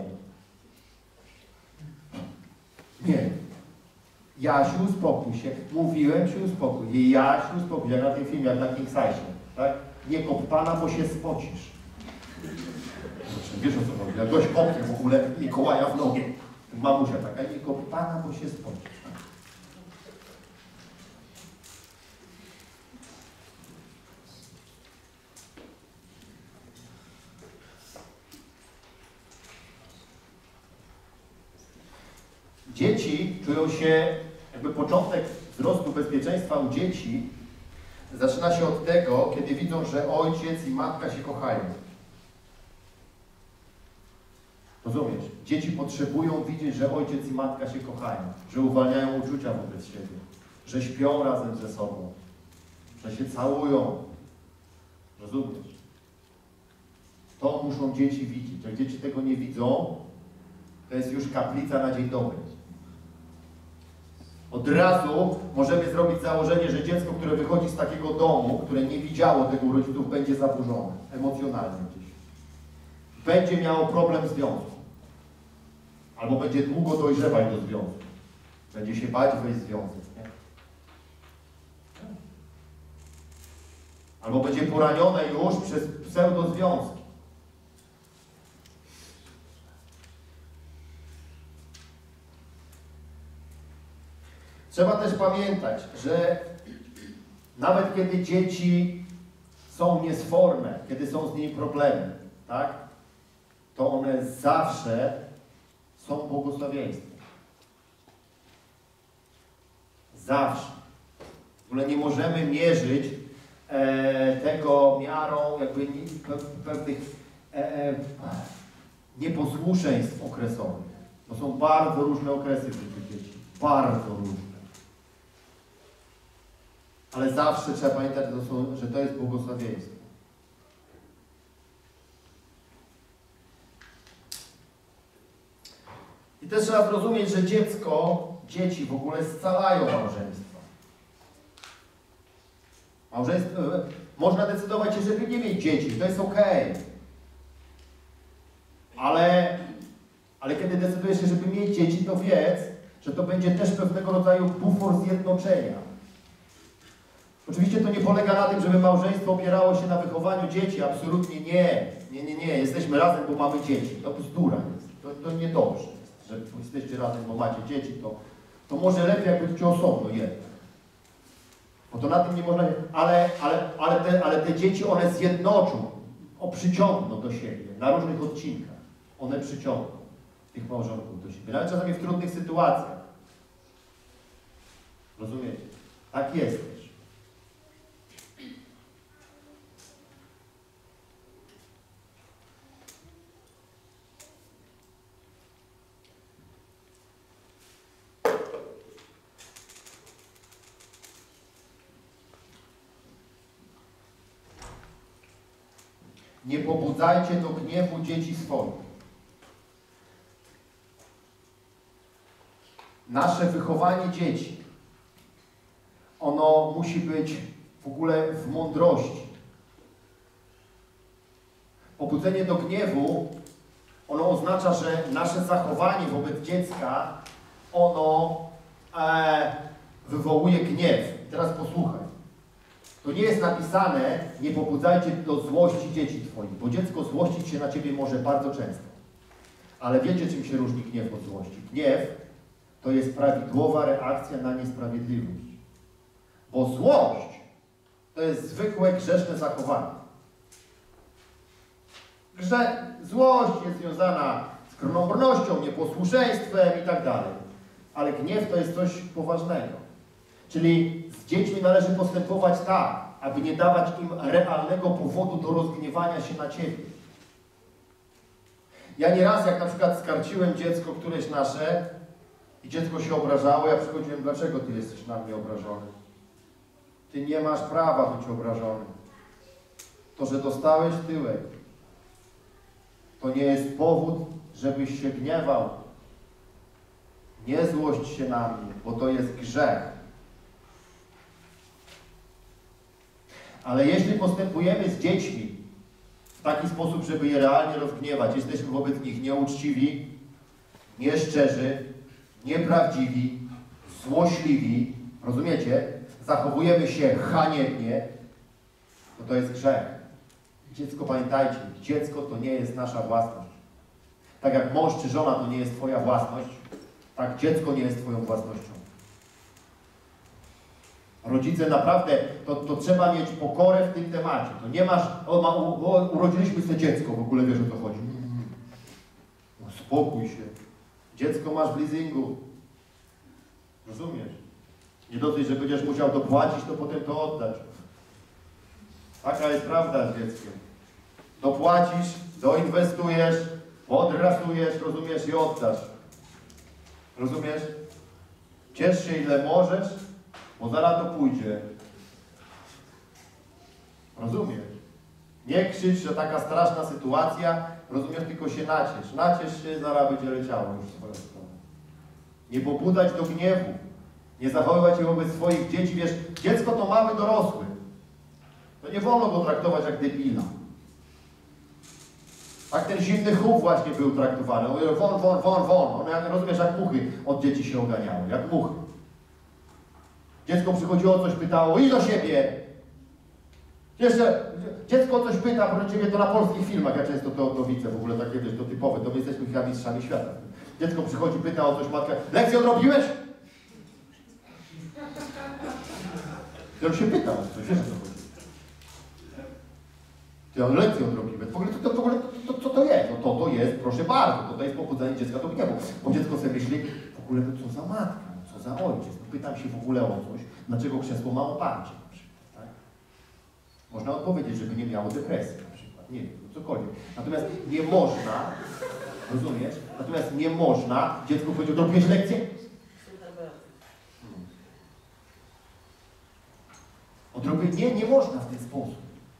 Nie. Jasiu, uspokój się. Mówiłem Ci, uspokój się. Jasiu, uspokój się. Jak na tym filmie, jak na King Size, tak? Nie kop Pana, bo się spocisz. Wiesz, o co chodzi? Jak gość kopnie w ogóle Mikołaja w nogę. Mamusia taka, nie kop Pana, bo się spocisz. Tak? Dzieci czują się, jakby początek wzrostu bezpieczeństwa u dzieci zaczyna się od tego, kiedy widzą, że ojciec i matka się kochają. Rozumiesz? Dzieci potrzebują widzieć, że ojciec i matka się kochają, że uwalniają uczucia wobec siebie, że śpią razem ze sobą, że się całują. Rozumiesz? To muszą dzieci widzieć. Jak dzieci tego nie widzą, to jest już kaplica na dzień dobry. Od razu możemy zrobić założenie, że dziecko, które wychodzi z takiego domu, które nie widziało tego u rodziców, będzie zaburzone emocjonalnie gdzieś. Będzie miało problem w związku. Albo będzie długo dojrzewać do związku. Będzie się bać wejść w związek. Nie? Albo będzie poranione już przez pseudozwiązki. Trzeba też pamiętać, że nawet kiedy dzieci są niesforne, kiedy są z nimi problemy, tak, to one zawsze są błogosławieństwem. Zawsze. W ogóle nie możemy mierzyć tego miarą jakby pewnych nieposłuszeństw okresowych. To są bardzo różne okresy w życiu dzieci. Bardzo różne. Ale zawsze trzeba pamiętać, że to jest błogosławieństwo. I też trzeba zrozumieć, że dzieci w ogóle scalają małżeństwo. Można decydować się, żeby nie mieć dzieci, to jest okej. Ale kiedy decydujesz się, żeby mieć dzieci, to wiedz, że to będzie też pewnego rodzaju bufor zjednoczenia. Oczywiście to nie polega na tym, żeby małżeństwo opierało się na wychowaniu dzieci. Absolutnie nie. Nie. Jesteśmy razem, bo mamy dzieci. To bzdura jest. To niedobrze jest, że jesteście razem, bo macie dzieci. To może lepiej, jak będziecie osobno jednak. Bo to na tym nie można... Ale te dzieci one zjednoczą, przyciągną do siebie na różnych odcinkach. One przyciągną tych małżonków do siebie. Nawet czasami w trudnych sytuacjach. Rozumiecie? Tak jest też. Nie pobudzajcie do gniewu dzieci swoich. Nasze wychowanie dzieci, ono musi być w ogóle w mądrości. Pobudzenie do gniewu, ono oznacza, że nasze zachowanie wobec dziecka, ono wywołuje gniew. I teraz posłuchaj. To nie jest napisane, nie pobudzajcie do złości dzieci twoich, bo dziecko złościć się na ciebie może bardzo często. Ale wiecie, czym się różni gniew od złości? Gniew to jest prawidłowa reakcja na niesprawiedliwość. Bo złość to jest zwykłe, grzeszne zachowanie. Złość jest związana z krnąbrnością, nieposłuszeństwem i tak dalej. Ale gniew to jest coś poważnego. Czyli z dziećmi należy postępować tak, aby nie dawać im realnego powodu do rozgniewania się na ciebie. Ja nieraz, jak na przykład skarciłem dziecko któreś nasze i dziecko się obrażało, ja przychodziłem, dlaczego ty jesteś na mnie obrażony? Ty nie masz prawa być obrażony. To, że dostałeś tyłek, to nie jest powód, żebyś się gniewał. Nie złość się na mnie, bo to jest grzech. Ale jeśli postępujemy z dziećmi w taki sposób, żeby je realnie rozgniewać, jesteśmy wobec nich nieuczciwi, nieszczerzy, nieprawdziwi, złośliwi, rozumiecie? Zachowujemy się haniebnie, to jest grzech. Dziecko, pamiętajcie, dziecko to nie jest nasza własność. Tak jak mąż czy żona to nie jest twoja własność, tak dziecko nie jest twoją własnością. Rodzice naprawdę, to trzeba mieć pokorę w tym temacie. To nie masz, urodziliśmy sobie dziecko, w ogóle wiesz, o co chodzi. Uspokój się. Dziecko masz w leasingu. Rozumiesz? Nie dosyć, że będziesz musiał dopłacić, to potem to oddać. Taka jest prawda z dzieckiem. Dopłacisz, doinwestujesz, podrasujesz, rozumiesz, i oddasz. Rozumiesz? Ciesz się ile możesz, bo zaraz to pójdzie. Rozumiesz? Nie krzycz, że taka straszna sytuacja, rozumiesz, tylko się naciesz. Naciesz się, zaraz będzie leciało już swoją stronę. Nie pobudzać do gniewu. Nie zachowywać się wobec swoich dzieci, wiesz, dziecko to mały dorosły. To nie wolno go traktować jak debila. Tak ten zimny chłop właśnie był traktowany. On mówił, won, won, won, won. On, jak rozumiesz, jak muchy od dzieci się oganiały, jak muchy. Dziecko przychodziło, coś pytało, idź do siebie. Jeszcze dziecko coś pyta, proszę Ciebie, to na polskich filmach, ja często to widzę, w ogóle takie, wiesz, to typowe, to my jesteśmy chyba mistrzami świata. Dziecko przychodzi, pyta o coś matkę, lekcję odrobiłeś? I on się pyta o coś, wiesz o co chodzi. Ty, on lekcję odrobiłeś. W ogóle co to jest? No to jest, proszę bardzo, to jest pobudzanie dziecka do gniewu. Bo dziecko sobie myśli, w ogóle no co za matka, no co za ojciec, no pytam się w ogóle o coś, dlaczego krzesło ma oparcie na przykład, tak? Można odpowiedzieć, żeby nie miało depresji na przykład, nie wiem, no cokolwiek. Natomiast nie można, rozumiesz? Natomiast nie można, dziecko powiedzieć, odrobiłeś lekcję? Nie można w ten sposób.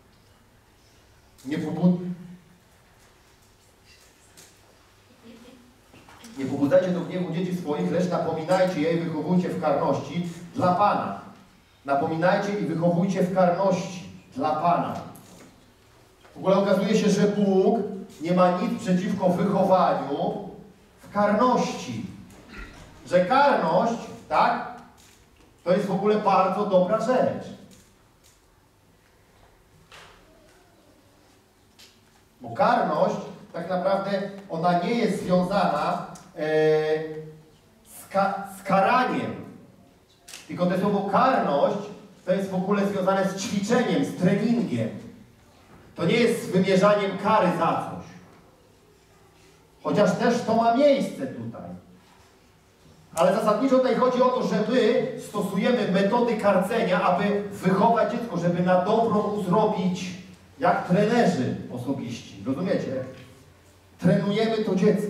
Nie pobudzajcie do gniewu dzieci swoich, lecz napominajcie je i wychowujcie w karności dla Pana. Napominajcie i wychowujcie w karności dla Pana. W ogóle okazuje się, że Bóg nie ma nic przeciwko wychowaniu w karności. Że karność, tak, to jest w ogóle bardzo dobra rzecz. Bo karność, tak naprawdę, ona nie jest związana z karaniem. Tylko to słowo karność to jest w ogóle związane z ćwiczeniem, z treningiem. To nie jest z wymierzaniem kary za coś. Chociaż też to ma miejsce tutaj. Ale zasadniczo tutaj chodzi o to, że my stosujemy metody karcenia, aby wychować dziecko, żeby na dobrą mu zrobić, jak trenerzy osobiści. Rozumiecie? Trenujemy to dziecko.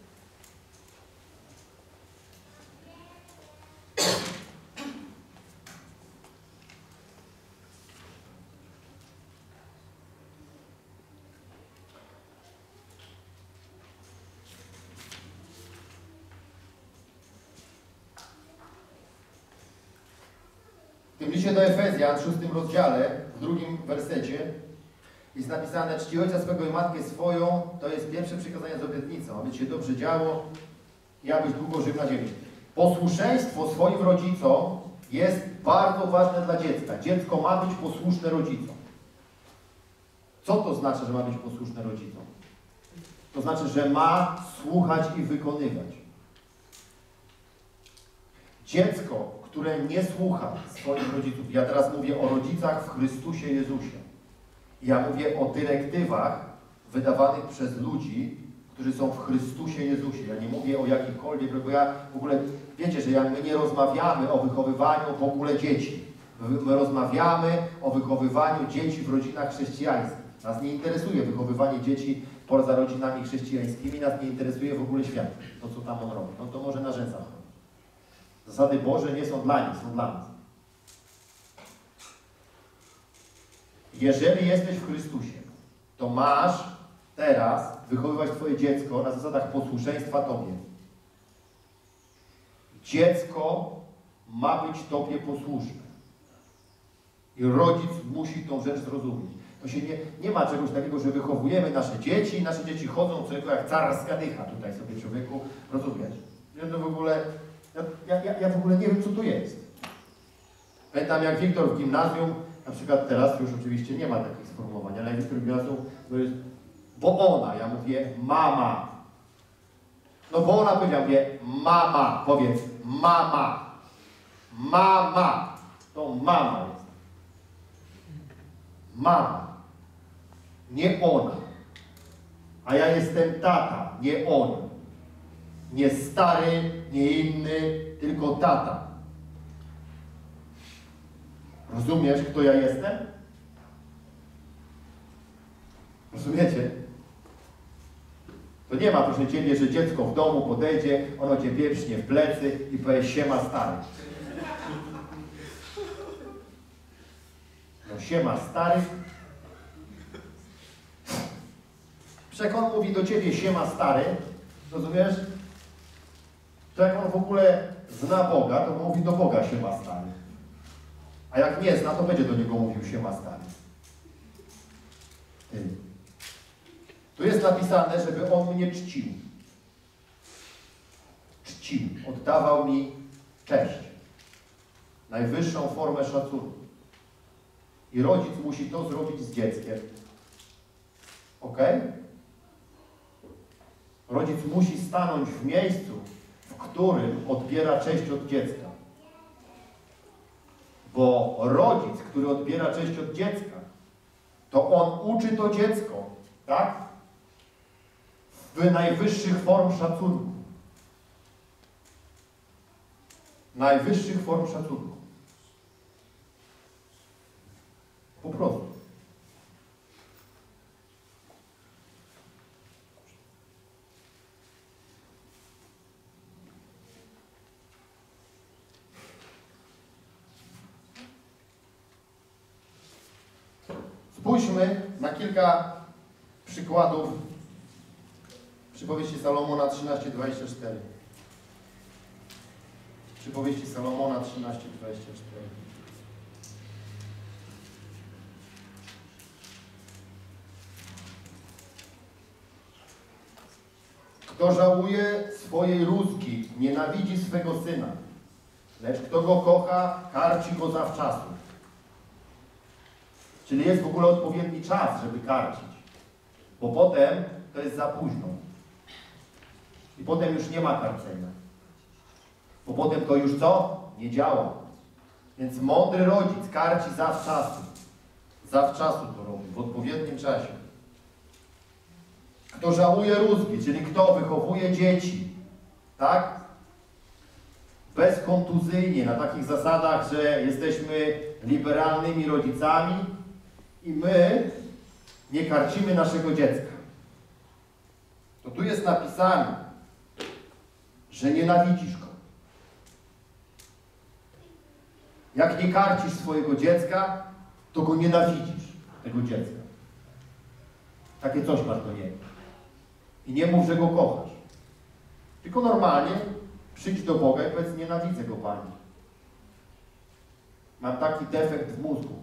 W tym liście do Efezjan, w 6 rozdziale, w 2 wersecie jest napisane: czci ojca swego i matkę swoją, to jest pierwsze przykazanie z obietnicą, aby ci się dobrze działo i abyś długo żył na ziemi. Posłuszeństwo swoim rodzicom jest bardzo ważne dla dziecka. Dziecko ma być posłuszne rodzicom. Co to znaczy, że ma być posłuszne rodzicom? To znaczy, że ma słuchać i wykonywać. Dziecko, które nie słucha swoich rodziców, ja teraz mówię o rodzicach w Chrystusie Jezusie. Ja mówię o dyrektywach wydawanych przez ludzi, którzy są w Chrystusie Jezusie. Ja nie mówię o jakichkolwiek, bo ja w ogóle, wiecie, że my nie rozmawiamy o wychowywaniu w ogóle dzieci. My rozmawiamy o wychowywaniu dzieci w rodzinach chrześcijańskich. Nas nie interesuje wychowywanie dzieci poza rodzinami chrześcijańskimi, nas nie interesuje w ogóle świat, to co tam on robi. No to może narzędza. Zasady Boże nie są dla nich, są dla nas. Jeżeli jesteś w Chrystusie, to masz teraz wychowywać Twoje dziecko na zasadach posłuszeństwa Tobie. Dziecko ma być Tobie posłuszne. I rodzic musi tą rzecz zrozumieć. To się nie ma czegoś takiego, że wychowujemy nasze dzieci chodzą człowieku jak carska dycha tutaj sobie człowieku, rozumiesz? Ja w ogóle, ja w ogóle nie wiem, co to jest. Pamiętam, jak Wiktor w gimnazjum, na przykład teraz już oczywiście nie ma takich sformułowań, ale jak Wiktor w gimnazjum to jest, bo ona, ja mówię mama. No bo ona powiedziała, mówię mama, powiedz mama. Mama. To mama jest. Mama. Nie ona. A ja jestem tata, nie on. Nie stary, nie inny, tylko tata. Rozumiesz, kto ja jestem? Rozumiecie? To nie ma, proszę Ciebie, że dziecko w domu podejdzie, ono Cię pieprznie w plecy i powie: siema stary. No siema stary. Jak on mówi do Ciebie siema stary, rozumiesz? to jak on w ogóle zna Boga, to mówi do Boga siema stary. A jak nie zna, to będzie do niego mówił siema stary. Ty. Tu jest napisane, żeby on mnie czcił. Czcił. Oddawał mi cześć. Najwyższą formę szacunku. I rodzic musi to zrobić z dzieckiem. Ok? Rodzic musi stanąć w miejscu, w którym odbiera cześć od dziecka. Bo rodzic, który odbiera cześć od dziecka, to on uczy to dziecko, tak? W najwyższych form szacunku. Najwyższych form szacunku. Po prostu. Spójrzmy na kilka przykładów Przypowieści Salomona 13:24. Przypowieści Salomona 13:24. Kto żałuje swojej rózgi, nienawidzi swego syna, lecz kto go kocha, karci go zawczasu. Czyli jest w ogóle odpowiedni czas, żeby karcić. Bo potem to jest za późno. I potem już nie ma karcenia. Bo potem to już co? Nie działa. Więc mądry rodzic karci zawczasu. Zawczasu to robi, w odpowiednim czasie. Kto żałuje rózgi, czyli kto wychowuje dzieci, tak? Bezkontuzyjnie, na takich zasadach, że jesteśmy liberalnymi rodzicami i my nie karcimy naszego dziecka. To tu jest napisane, że nienawidzisz go. Jak nie karcisz swojego dziecka, to go nienawidzisz, tego dziecka. Takie coś masz do niego. I nie mów, że go kochasz. Tylko normalnie przyjdź do Boga i powiedz, nienawidzę go, Panie. Mam taki defekt w mózgu.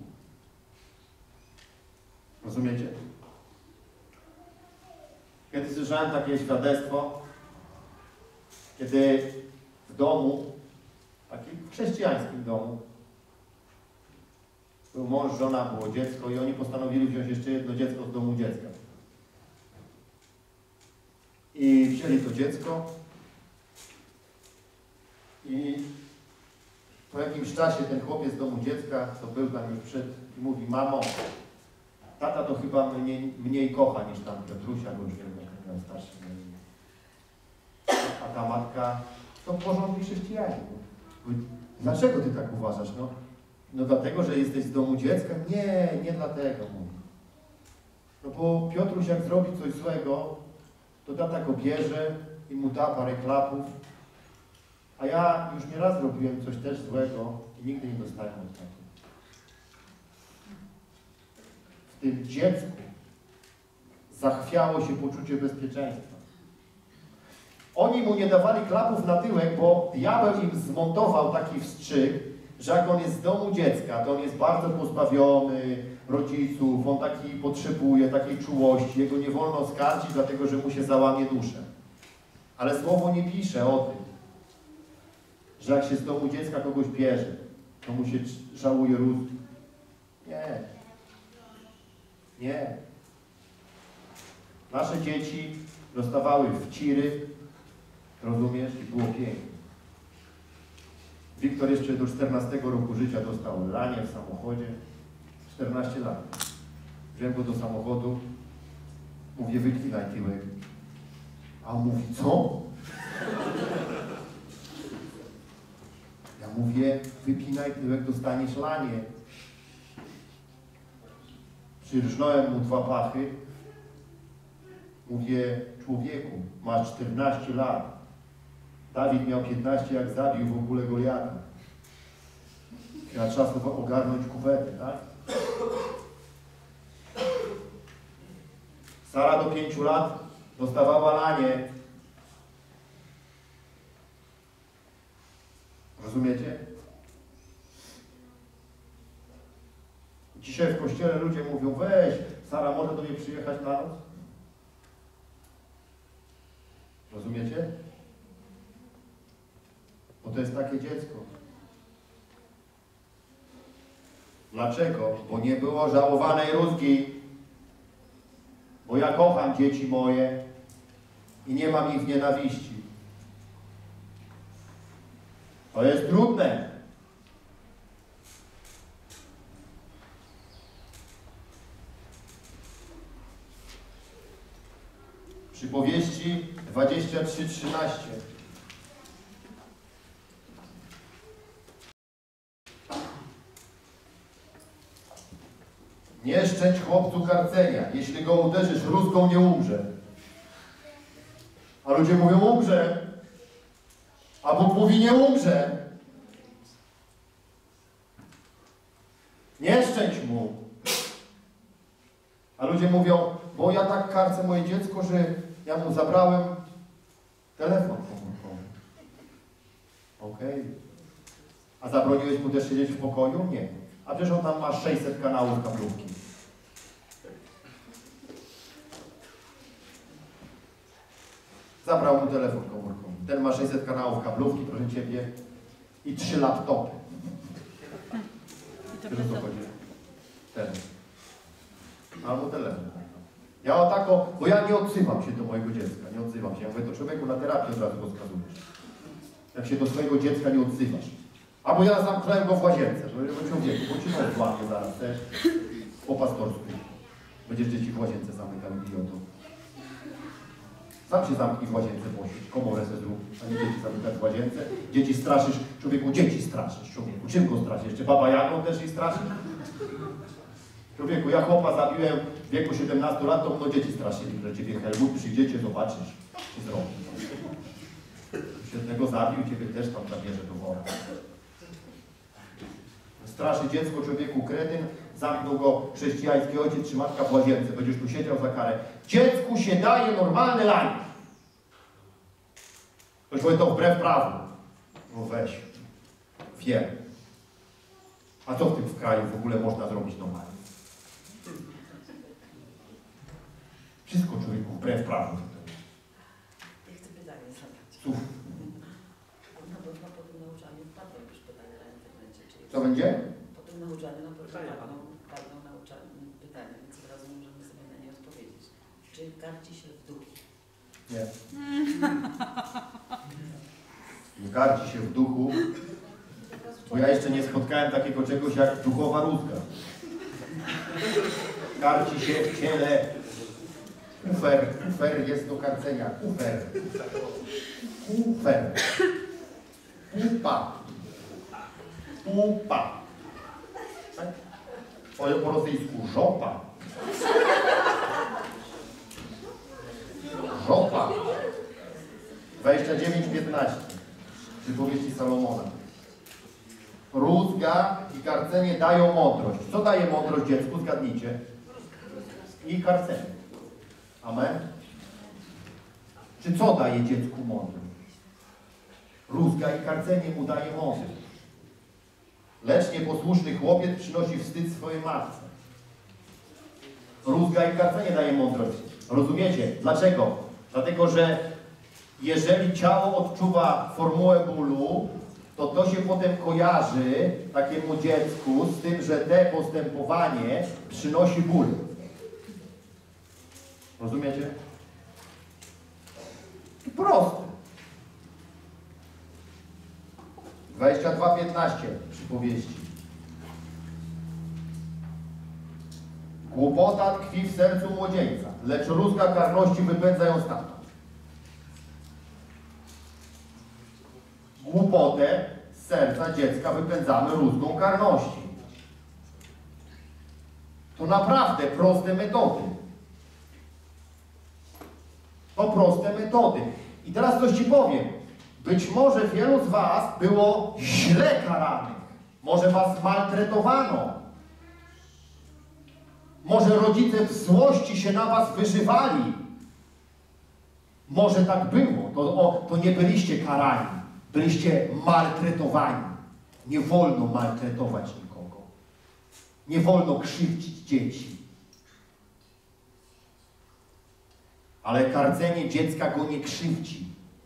Rozumiecie? Kiedyś słyszałem takie świadectwo, kiedy w domu, takim chrześcijańskim domu, był mąż, żona, było dziecko i oni postanowili wziąć jeszcze jedno dziecko z domu dziecka. I wzięli to dziecko i po jakimś czasie ten chłopiec z domu dziecka, co był tam już przed, i mówi, mamo, tata to chyba mniej kocha niż tam Piotrusia, bo już nie wiem, jak miał starszy. A ta matka, to porządni chrześcijanie. Dlaczego ty tak uważasz? No dlatego, że jesteś z domu dziecka? Nie dlatego, mówi. No bo Piotruś jak zrobi coś złego, to tata go bierze i mu da parę klapów. A ja już nieraz robiłem coś też złego i nigdy nie dostałem odpłaty. W tym dziecku zachwiało się poczucie bezpieczeństwa. Oni mu nie dawali klapów na tyłek, bo diabeł im zmontował taki wstrzyk, że jak on jest z domu dziecka, to on jest bardzo pozbawiony rodziców, on taki potrzebuje takiej czułości, jego nie wolno skarcić, dlatego że mu się załamie duszę. Ale Słowo nie pisze o tym, że jak się z domu dziecka kogoś bierze, to mu się żałuje rózgi. Nie. Nie. Nasze dzieci dostawały wciry, rozumiesz, i było pięknie. Wiktor jeszcze do 14 roku życia dostał lanie w samochodzie. 14 lat. Wziąłem go do samochodu, mówię, wypinaj tyłek. A on mówi, co? Ja mówię, wypinaj tyłek, dostaniesz lanie. Przyrżnąłem mu 2 pachy. Mówię, człowieku, masz 14 lat. Dawid miał 15, jak zabił w ogóle Goliata. Trzeba sobie ogarnąć kuwetę, tak? Sara do 5 lat dostawała lanie. Rozumiecie? Dzisiaj w kościele ludzie mówią, weź, Sara może do mnie przyjechać na noc? Rozumiecie? Bo to jest takie dziecko. Dlaczego? Bo nie było żałowanej rózgi. Bo ja kocham dzieci moje i nie mam ich w nienawiści. To jest trudne. Przypowieści 23:13. Nie szczędź chłopcu karcenia. Jeśli go uderzysz rózgą, nie umrze. A ludzie mówią, umrze. A Bóg mówi, nie umrze. Nie szczędź mu. A ludzie mówią, bo ja tak karcę moje dziecko, że ja mu zabrałem telefon komórkowy. Okej. A zabroniłeś mu też siedzieć w pokoju? Nie. A przecież on tam ma 600 kanałów kablówki. Zabrał mu telefon komórkowy. Ten ma 600 kanałów kablówki, proszę Ciebie, i 3 laptopy. Wiesz, o co chodzi? Ten. Albo telefon. Ja o tako, bo ja nie odzywam się do mojego dziecka, nie odzywam się. Ja mówię, to człowieku na terapię od razu go skazujesz. Jak się do swojego dziecka nie odzywasz. Albo ja zamknąłem go w łazience, żeby człowieku, bo ci mąż złamie zaraz też, po pastorsku. Będziesz dzieci w łazience zamykał, idioto. Sam się zamknij w łazience, posiedź, komorę se zrób, a nie dzieci zamykać w łazience. Dzieci straszysz, człowieku, dzieci straszysz, człowieku. Czym go straszysz? Jeszcze baba Jagą też jej straszysz? Człowieku, ja chłopa zabiłem w wieku 17 lat, to no dzieci straszyli, że Ciebie Helmut, przyjdziecie, zobaczysz, co zrobi. Jednego zabił, Ciebie też tam zabierze do wora. Straszy dziecko, człowieku, kretyn, zamknął go chrześcijański ojciec czy matka w łazience, będziesz tu siedział za karę. Dziecku się daje normalny lanie. Ktoś powie, to wbrew prawu. No weź, wiem. A co w tym kraju w ogóle można zrobić normalnie? Wszystko, człowieku, wbrew prawu. Ja chcę pytanie zadać. Cóż. Na pewno po tym nauczaniu wpadną już pytania na internecie. Czy Co będzie? po tym nauczaniu na pewno padną pytania, więc od razu możemy sobie na nie odpowiedzieć. Czy karci się w duchu? Nie. Nie karci się w duchu, bo ja jeszcze nie spotkałem takiego czegoś jak duchowa rózga. Karci się w ciele. Kufer jest do karcenia. Kufer. Pupa. Pupa. Tak? Po rosyjsku żopa. Żopa. 29:15. Przypowieści Salomona. Rózga i karcenie dają mądrość. Co daje mądrość dziecku? Zgadnijcie. I karcenie. Amen? Czy co daje dziecku mądrość? Rózga i karcenie mu daje mądrość. Lecz nieposłuszny chłopiec przynosi wstyd swojej matce. Rózga i karcenie daje mądrość. Rozumiecie? Dlaczego? Dlatego, że jeżeli ciało odczuwa formułę bólu, to się potem kojarzy takiemu dziecku z tym, że te postępowanie przynosi ból. Rozumiecie? To proste. 22:15 przypowieści. Głupota tkwi w sercu młodzieńca, lecz rózga karności wypędza ją stamtąd. Głupotę z serca dziecka wypędzamy rózgą karności. To naprawdę proste metody. To proste metody. I teraz coś Ci powiem. Być może wielu z Was było źle karanych. Może Was maltretowano. Może rodzice w złości się na Was wyżywali. Może tak było. To nie byliście karani. Byliście maltretowani. Nie wolno maltretować nikogo. Nie wolno krzywdzić dzieci. Ale karcenie dziecka go nie krzywdzi.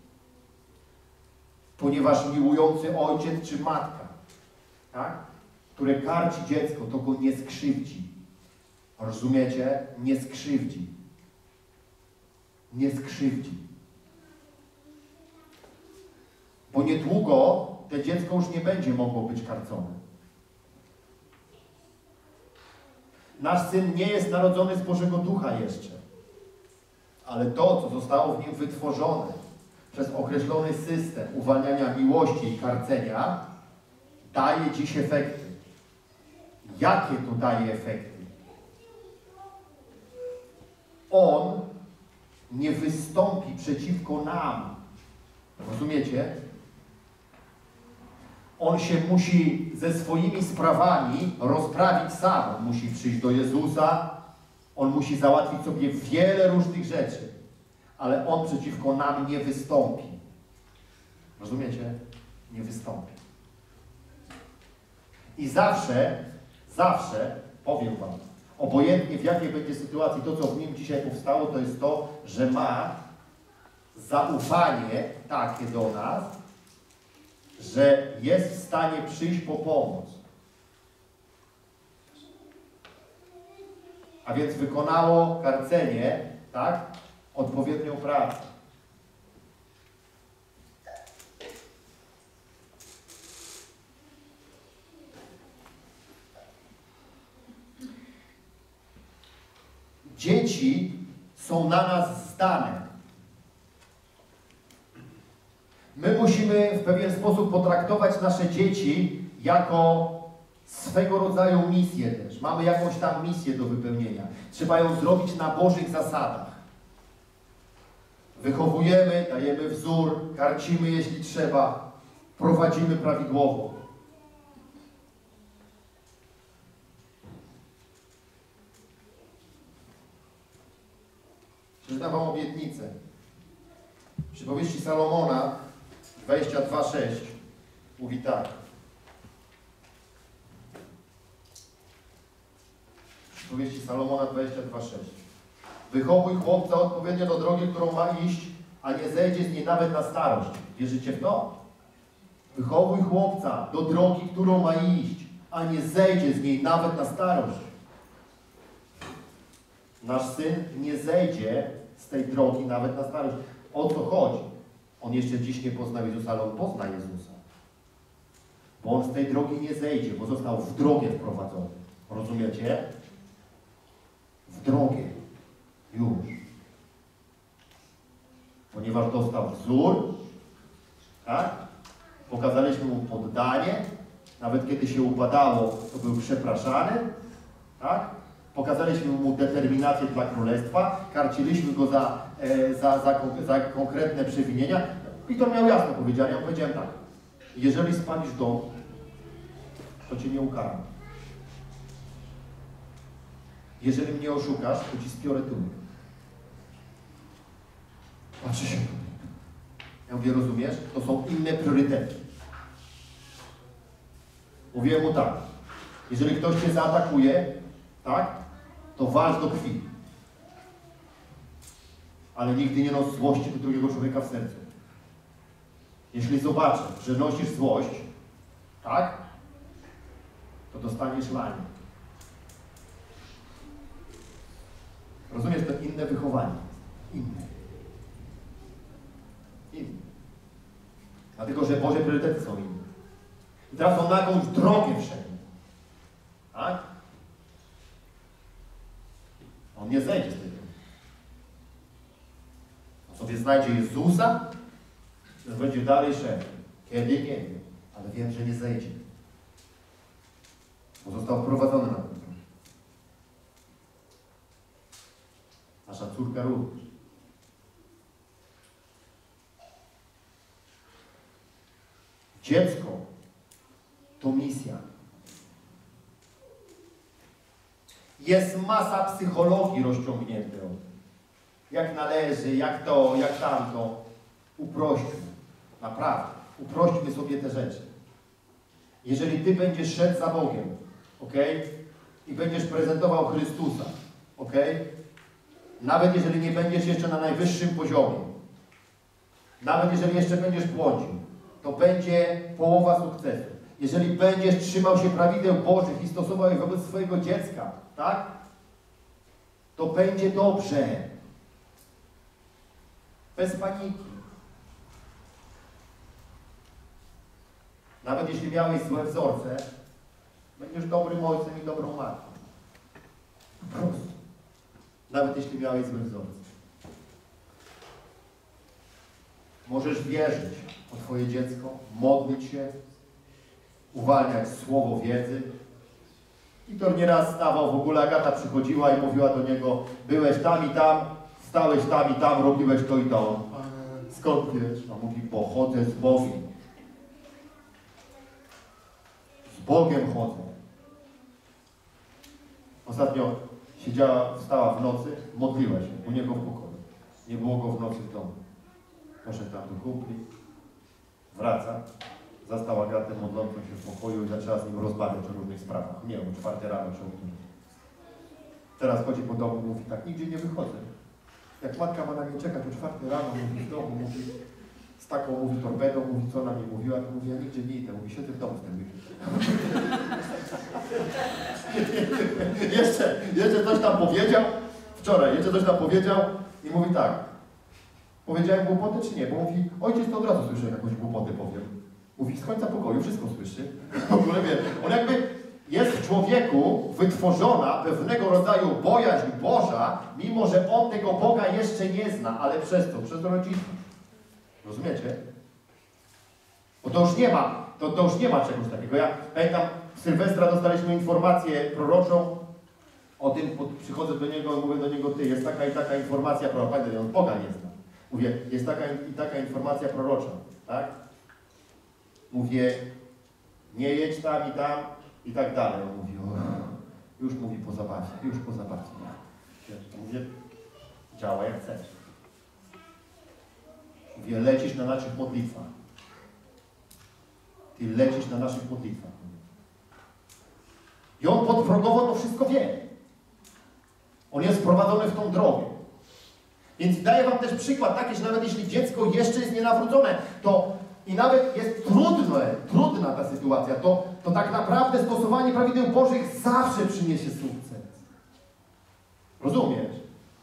Ponieważ miłujący ojciec czy matka, tak, które karci dziecko, to go nie skrzywdzi. Rozumiecie? Nie skrzywdzi. Nie skrzywdzi. Bo niedługo to dziecko już nie będzie mogło być karcone. Nasz syn nie jest narodzony z Bożego Ducha jeszcze. Ale to, co zostało w nim wytworzone przez określony system uwalniania miłości i karcenia, daje dziś efekty. Jakie to daje efekty? On nie wystąpi przeciwko nam. Rozumiecie? On się musi ze swoimi sprawami rozprawić sam. On musi przyjść do Jezusa. On musi załatwić sobie wiele różnych rzeczy. Ale on przeciwko nam nie wystąpi. Rozumiecie? Nie wystąpi. I zawsze, powiem wam, obojętnie w jakiej będzie sytuacji, to co w nim dzisiaj powstało, to jest to, że ma zaufanie takie do nas, że jest w stanie przyjść po pomoc. A więc wykonało karcenie, tak, odpowiednią pracę. Dzieci są na nas zdane. My musimy w pewien sposób potraktować nasze dzieci jako swego rodzaju misję też. Mamy jakąś tam misję do wypełnienia. Trzeba ją zrobić na Bożych zasadach. Wychowujemy, dajemy wzór, karcimy jeśli trzeba, prowadzimy prawidłowo. Przeczytam wam obietnicę. Przypowieści Salomona 22:6 mówi tak. Przypowieści Salomona 22:6. Wychowuj chłopca odpowiednio do drogi, którą ma iść, a nie zejdzie z niej nawet na starość. Wierzycie w to? Wychowuj chłopca do drogi, którą ma iść, a nie zejdzie z niej nawet na starość. Nasz syn nie zejdzie z tej drogi nawet na starość. O co chodzi? On jeszcze dziś nie poznał Jezusa, ale on pozna Jezusa. Bo on z tej drogi nie zejdzie, bo został w drogę wprowadzony. Rozumiecie? W drogę. Już. Ponieważ dostał wzór, tak? Pokazaliśmy mu poddanie, nawet kiedy się upadało, to był przepraszany, tak? Pokazaliśmy mu determinację dla królestwa, karciliśmy go za konkretne przewinienia i to miał jasno powiedziane. Ja powiedziałem tak, jeżeli spalisz dom, to cię nie ukaram. Jeżeli mnie oszukasz, to ci spiorę tyłek. Patrzy się. Ja mówię, rozumiesz? To są inne priorytety. Mówiłem mu tak, jeżeli ktoś cię zaatakuje, tak, to walcz do krwi. Ale nigdy nie nos złości do drugiego człowieka w sercu. Jeśli zobaczę, że nosisz złość, tak, to dostaniesz lanie. Rozumiesz, to inne wychowanie. Inne. Dlatego, że Boże priorytety są inne. I teraz on na jakąś drogę wszedł. Tak? On nie zejdzie z tej drogi. On sobie znajdzie Jezusa, to będzie dalej szedł. Kiedy? Nie wiem. Ale wiem, że nie zejdzie. Bo został wprowadzony na tę drogę. Nasza córka również. Dziecko to misja. Jest masa psychologii rozciągniętej. Jak należy, jak to, jak tamto. Uprośćmy. Naprawdę. Uprośćmy sobie te rzeczy. Jeżeli Ty będziesz szedł za Bogiem, ok? I będziesz prezentował Chrystusa, ok? Nawet jeżeli nie będziesz jeszcze na najwyższym poziomie, nawet jeżeli jeszcze będziesz błądził, to będzie połowa sukcesu. Jeżeli będziesz trzymał się prawideł Bożych i stosował je wobec swojego dziecka, tak? To będzie dobrze. Bez paniki. Nawet jeśli miałeś złe wzorce, będziesz dobrym ojcem i dobrą matką. Po prostu. Nawet jeśli miałeś złe wzorce. Możesz wierzyć o Twoje dziecko, modlić się, uwalniać słowo wiedzy. I to nieraz stawał, w ogóle Agata przychodziła i mówiła do niego, byłeś tam i tam, stałeś tam i tam, robiłeś to i to. Skąd wiesz? A mówi, bo chodzę z Bogiem. Z Bogiem chodzę. Ostatnio wstała w nocy, modliła się u niego w pokoju. Nie było go w nocy w domu. Poszedł tam do kumpli, wraca, zastała Agatę modlącą się w pokoju i zaczęła z nim rozmawiać o różnych sprawach. Nie wiem, 4 rano czy o której. Teraz chodzi po domu, mówi tak, nigdzie nie wychodzę. Jak matka ma na mnie czekać o 4 rano, mówi w domu, mówi z taką, mówi torpedą, mówi co ona mi mówiła, to mówi, ja nigdzie nie idę, mówi, siedzę w domu w ten weekend. jeszcze coś tam powiedział, wczoraj, jeszcze coś tam powiedział i mówi tak, powiedziałem głupotę czy nie? Bo mówi, ojciec to od razu słyszy, jakąś głupotę powiem. Mówi, z końca pokoju wszystko słyszy. W ogóle wie, on jakby jest w człowieku wytworzona pewnego rodzaju bojaźń Boża, mimo że on tego Boga jeszcze nie zna, ale przez to, przez rodziców. Rozumiecie? Bo to już nie ma, to już nie ma czegoś takiego. Ja pamiętam, w Sylwestra dostaliśmy informację proroczą o tym, przychodzę do niego i mówię do niego, ty, jest taka i taka informacja prorocza, on Boga nie zna. Mówię, jest taka i taka informacja prorocza, tak? Mówię, nie jedź tam i tak dalej. On mówi, już mówi po zabawie, już po zabawie. Mówię, działa jak chcesz. Mówię, lecisz na naszych modlitwach. Ty lecisz na naszych modlitwach. I on podprogowo to wszystko wie. On jest wprowadzony w tą drogę. Więc daję wam też przykład taki, że nawet jeśli dziecko jeszcze jest nienawrócone, to i nawet jest trudna ta sytuacja, to tak naprawdę stosowanie prawideł Bożych zawsze przyniesie sukces. Rozumiesz?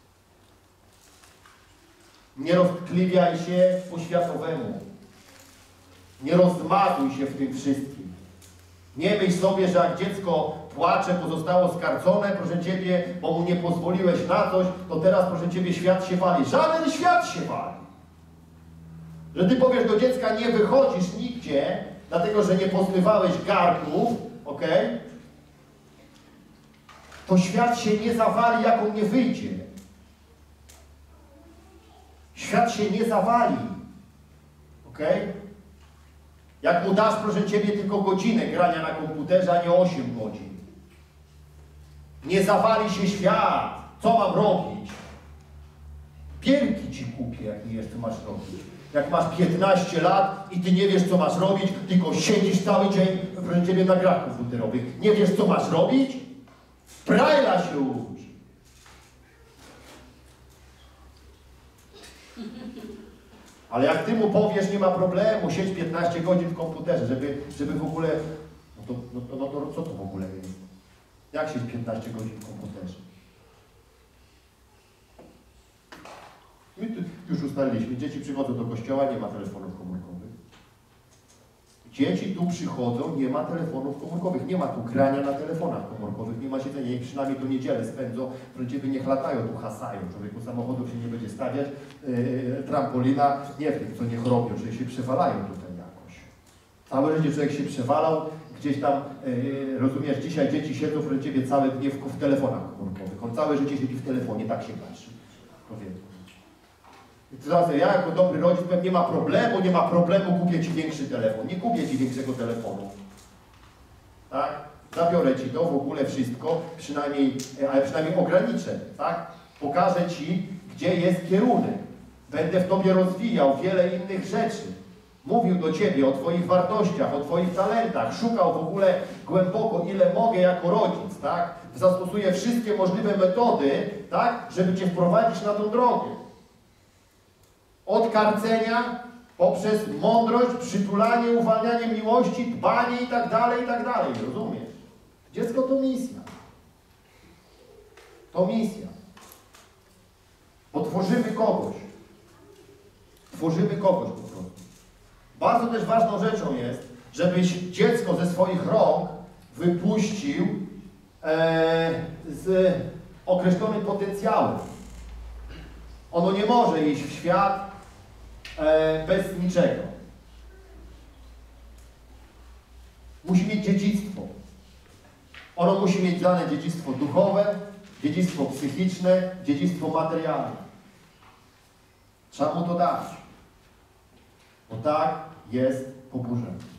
Nie roztkliwiaj się po światowemu. Nie rozmazuj się w tym wszystkim. Nie myśl sobie, że jak dziecko płacze, pozostało skarcone, proszę Ciebie, bo mu nie pozwoliłeś na coś, to teraz, proszę Ciebie, świat się wali. Żaden świat się wali. Że Ty powiesz do dziecka, nie wychodzisz nigdzie, dlatego, że nie pozmywałeś garnków, ok? To świat się nie zawali, jak on nie wyjdzie. Świat się nie zawali. Ok? Jak mu dasz, proszę Ciebie, tylko godzinę grania na komputerze, a nie 8 godzin. Nie zawali się świat. Co mam robić? Pierki Ci kupię, jak nie wiesz, co masz robić. Jak masz 15 lat i Ty nie wiesz, co masz robić, tylko siedzisz cały dzień, proszę Ciebie, na grach komputerowych. Nie wiesz, co masz robić? Brajla się ucz. Ale jak Ty mu powiesz, nie ma problemu, siedź 15 godzin w komputerze, żeby w ogóle... No to co to w ogóle jest? Jak siedź 15 godzin w komputerze? My tu już ustaliliśmy, dzieci przychodzą do kościoła, nie ma telefonów komórkowych. Dzieci tu przychodzą, nie ma telefonów komórkowych, nie ma tu grania na telefonach komórkowych, nie ma siedzenia, ich przynajmniej do niedzielę spędzą, że Ciebie niech latają, tu hasają, człowieku, samochodów się nie będzie stawiać, trampolina, nie wiem, co niech robią, że się przewalają tutaj jakoś. Całe życie człowiek się przewalał, gdzieś tam, rozumiesz, dzisiaj dzieci siedzą, proszę Ciebie, całe dnie w telefonach komórkowych, on całe życie siedzi w telefonie, tak się patrzy, powiedzmy. I teraz ja jako dobry rodzic powiem, nie ma problemu, kupię Ci większy telefon. Nie kupię Ci większego telefonu. Tak? Zabiorę Ci to, w ogóle wszystko, ale przynajmniej ograniczę, tak? Pokażę Ci, gdzie jest kierunek. Będę w Tobie rozwijał wiele innych rzeczy. mówił do Ciebie o Twoich wartościach, o Twoich talentach, szukał w ogóle głęboko, ile mogę jako rodzic, tak? Zastosuję wszystkie możliwe metody, tak? Żeby Cię wprowadzić na tą drogę. Od karcenia, poprzez mądrość, przytulanie, uwalnianie miłości, dbanie i tak dalej, rozumiesz? Dziecko to misja. To misja. Bo tworzymy kogoś. Tworzymy kogoś po prostu. Bardzo też ważną rzeczą jest, żebyś dziecko ze swoich rąk wypuścił z określonym potencjałem. Ono nie może iść w świat bez niczego. Musi mieć dziedzictwo. Ono musi mieć dane dziedzictwo duchowe, dziedzictwo psychiczne, dziedzictwo materialne. Trzeba mu to dać. Bo tak jest po Bożemu.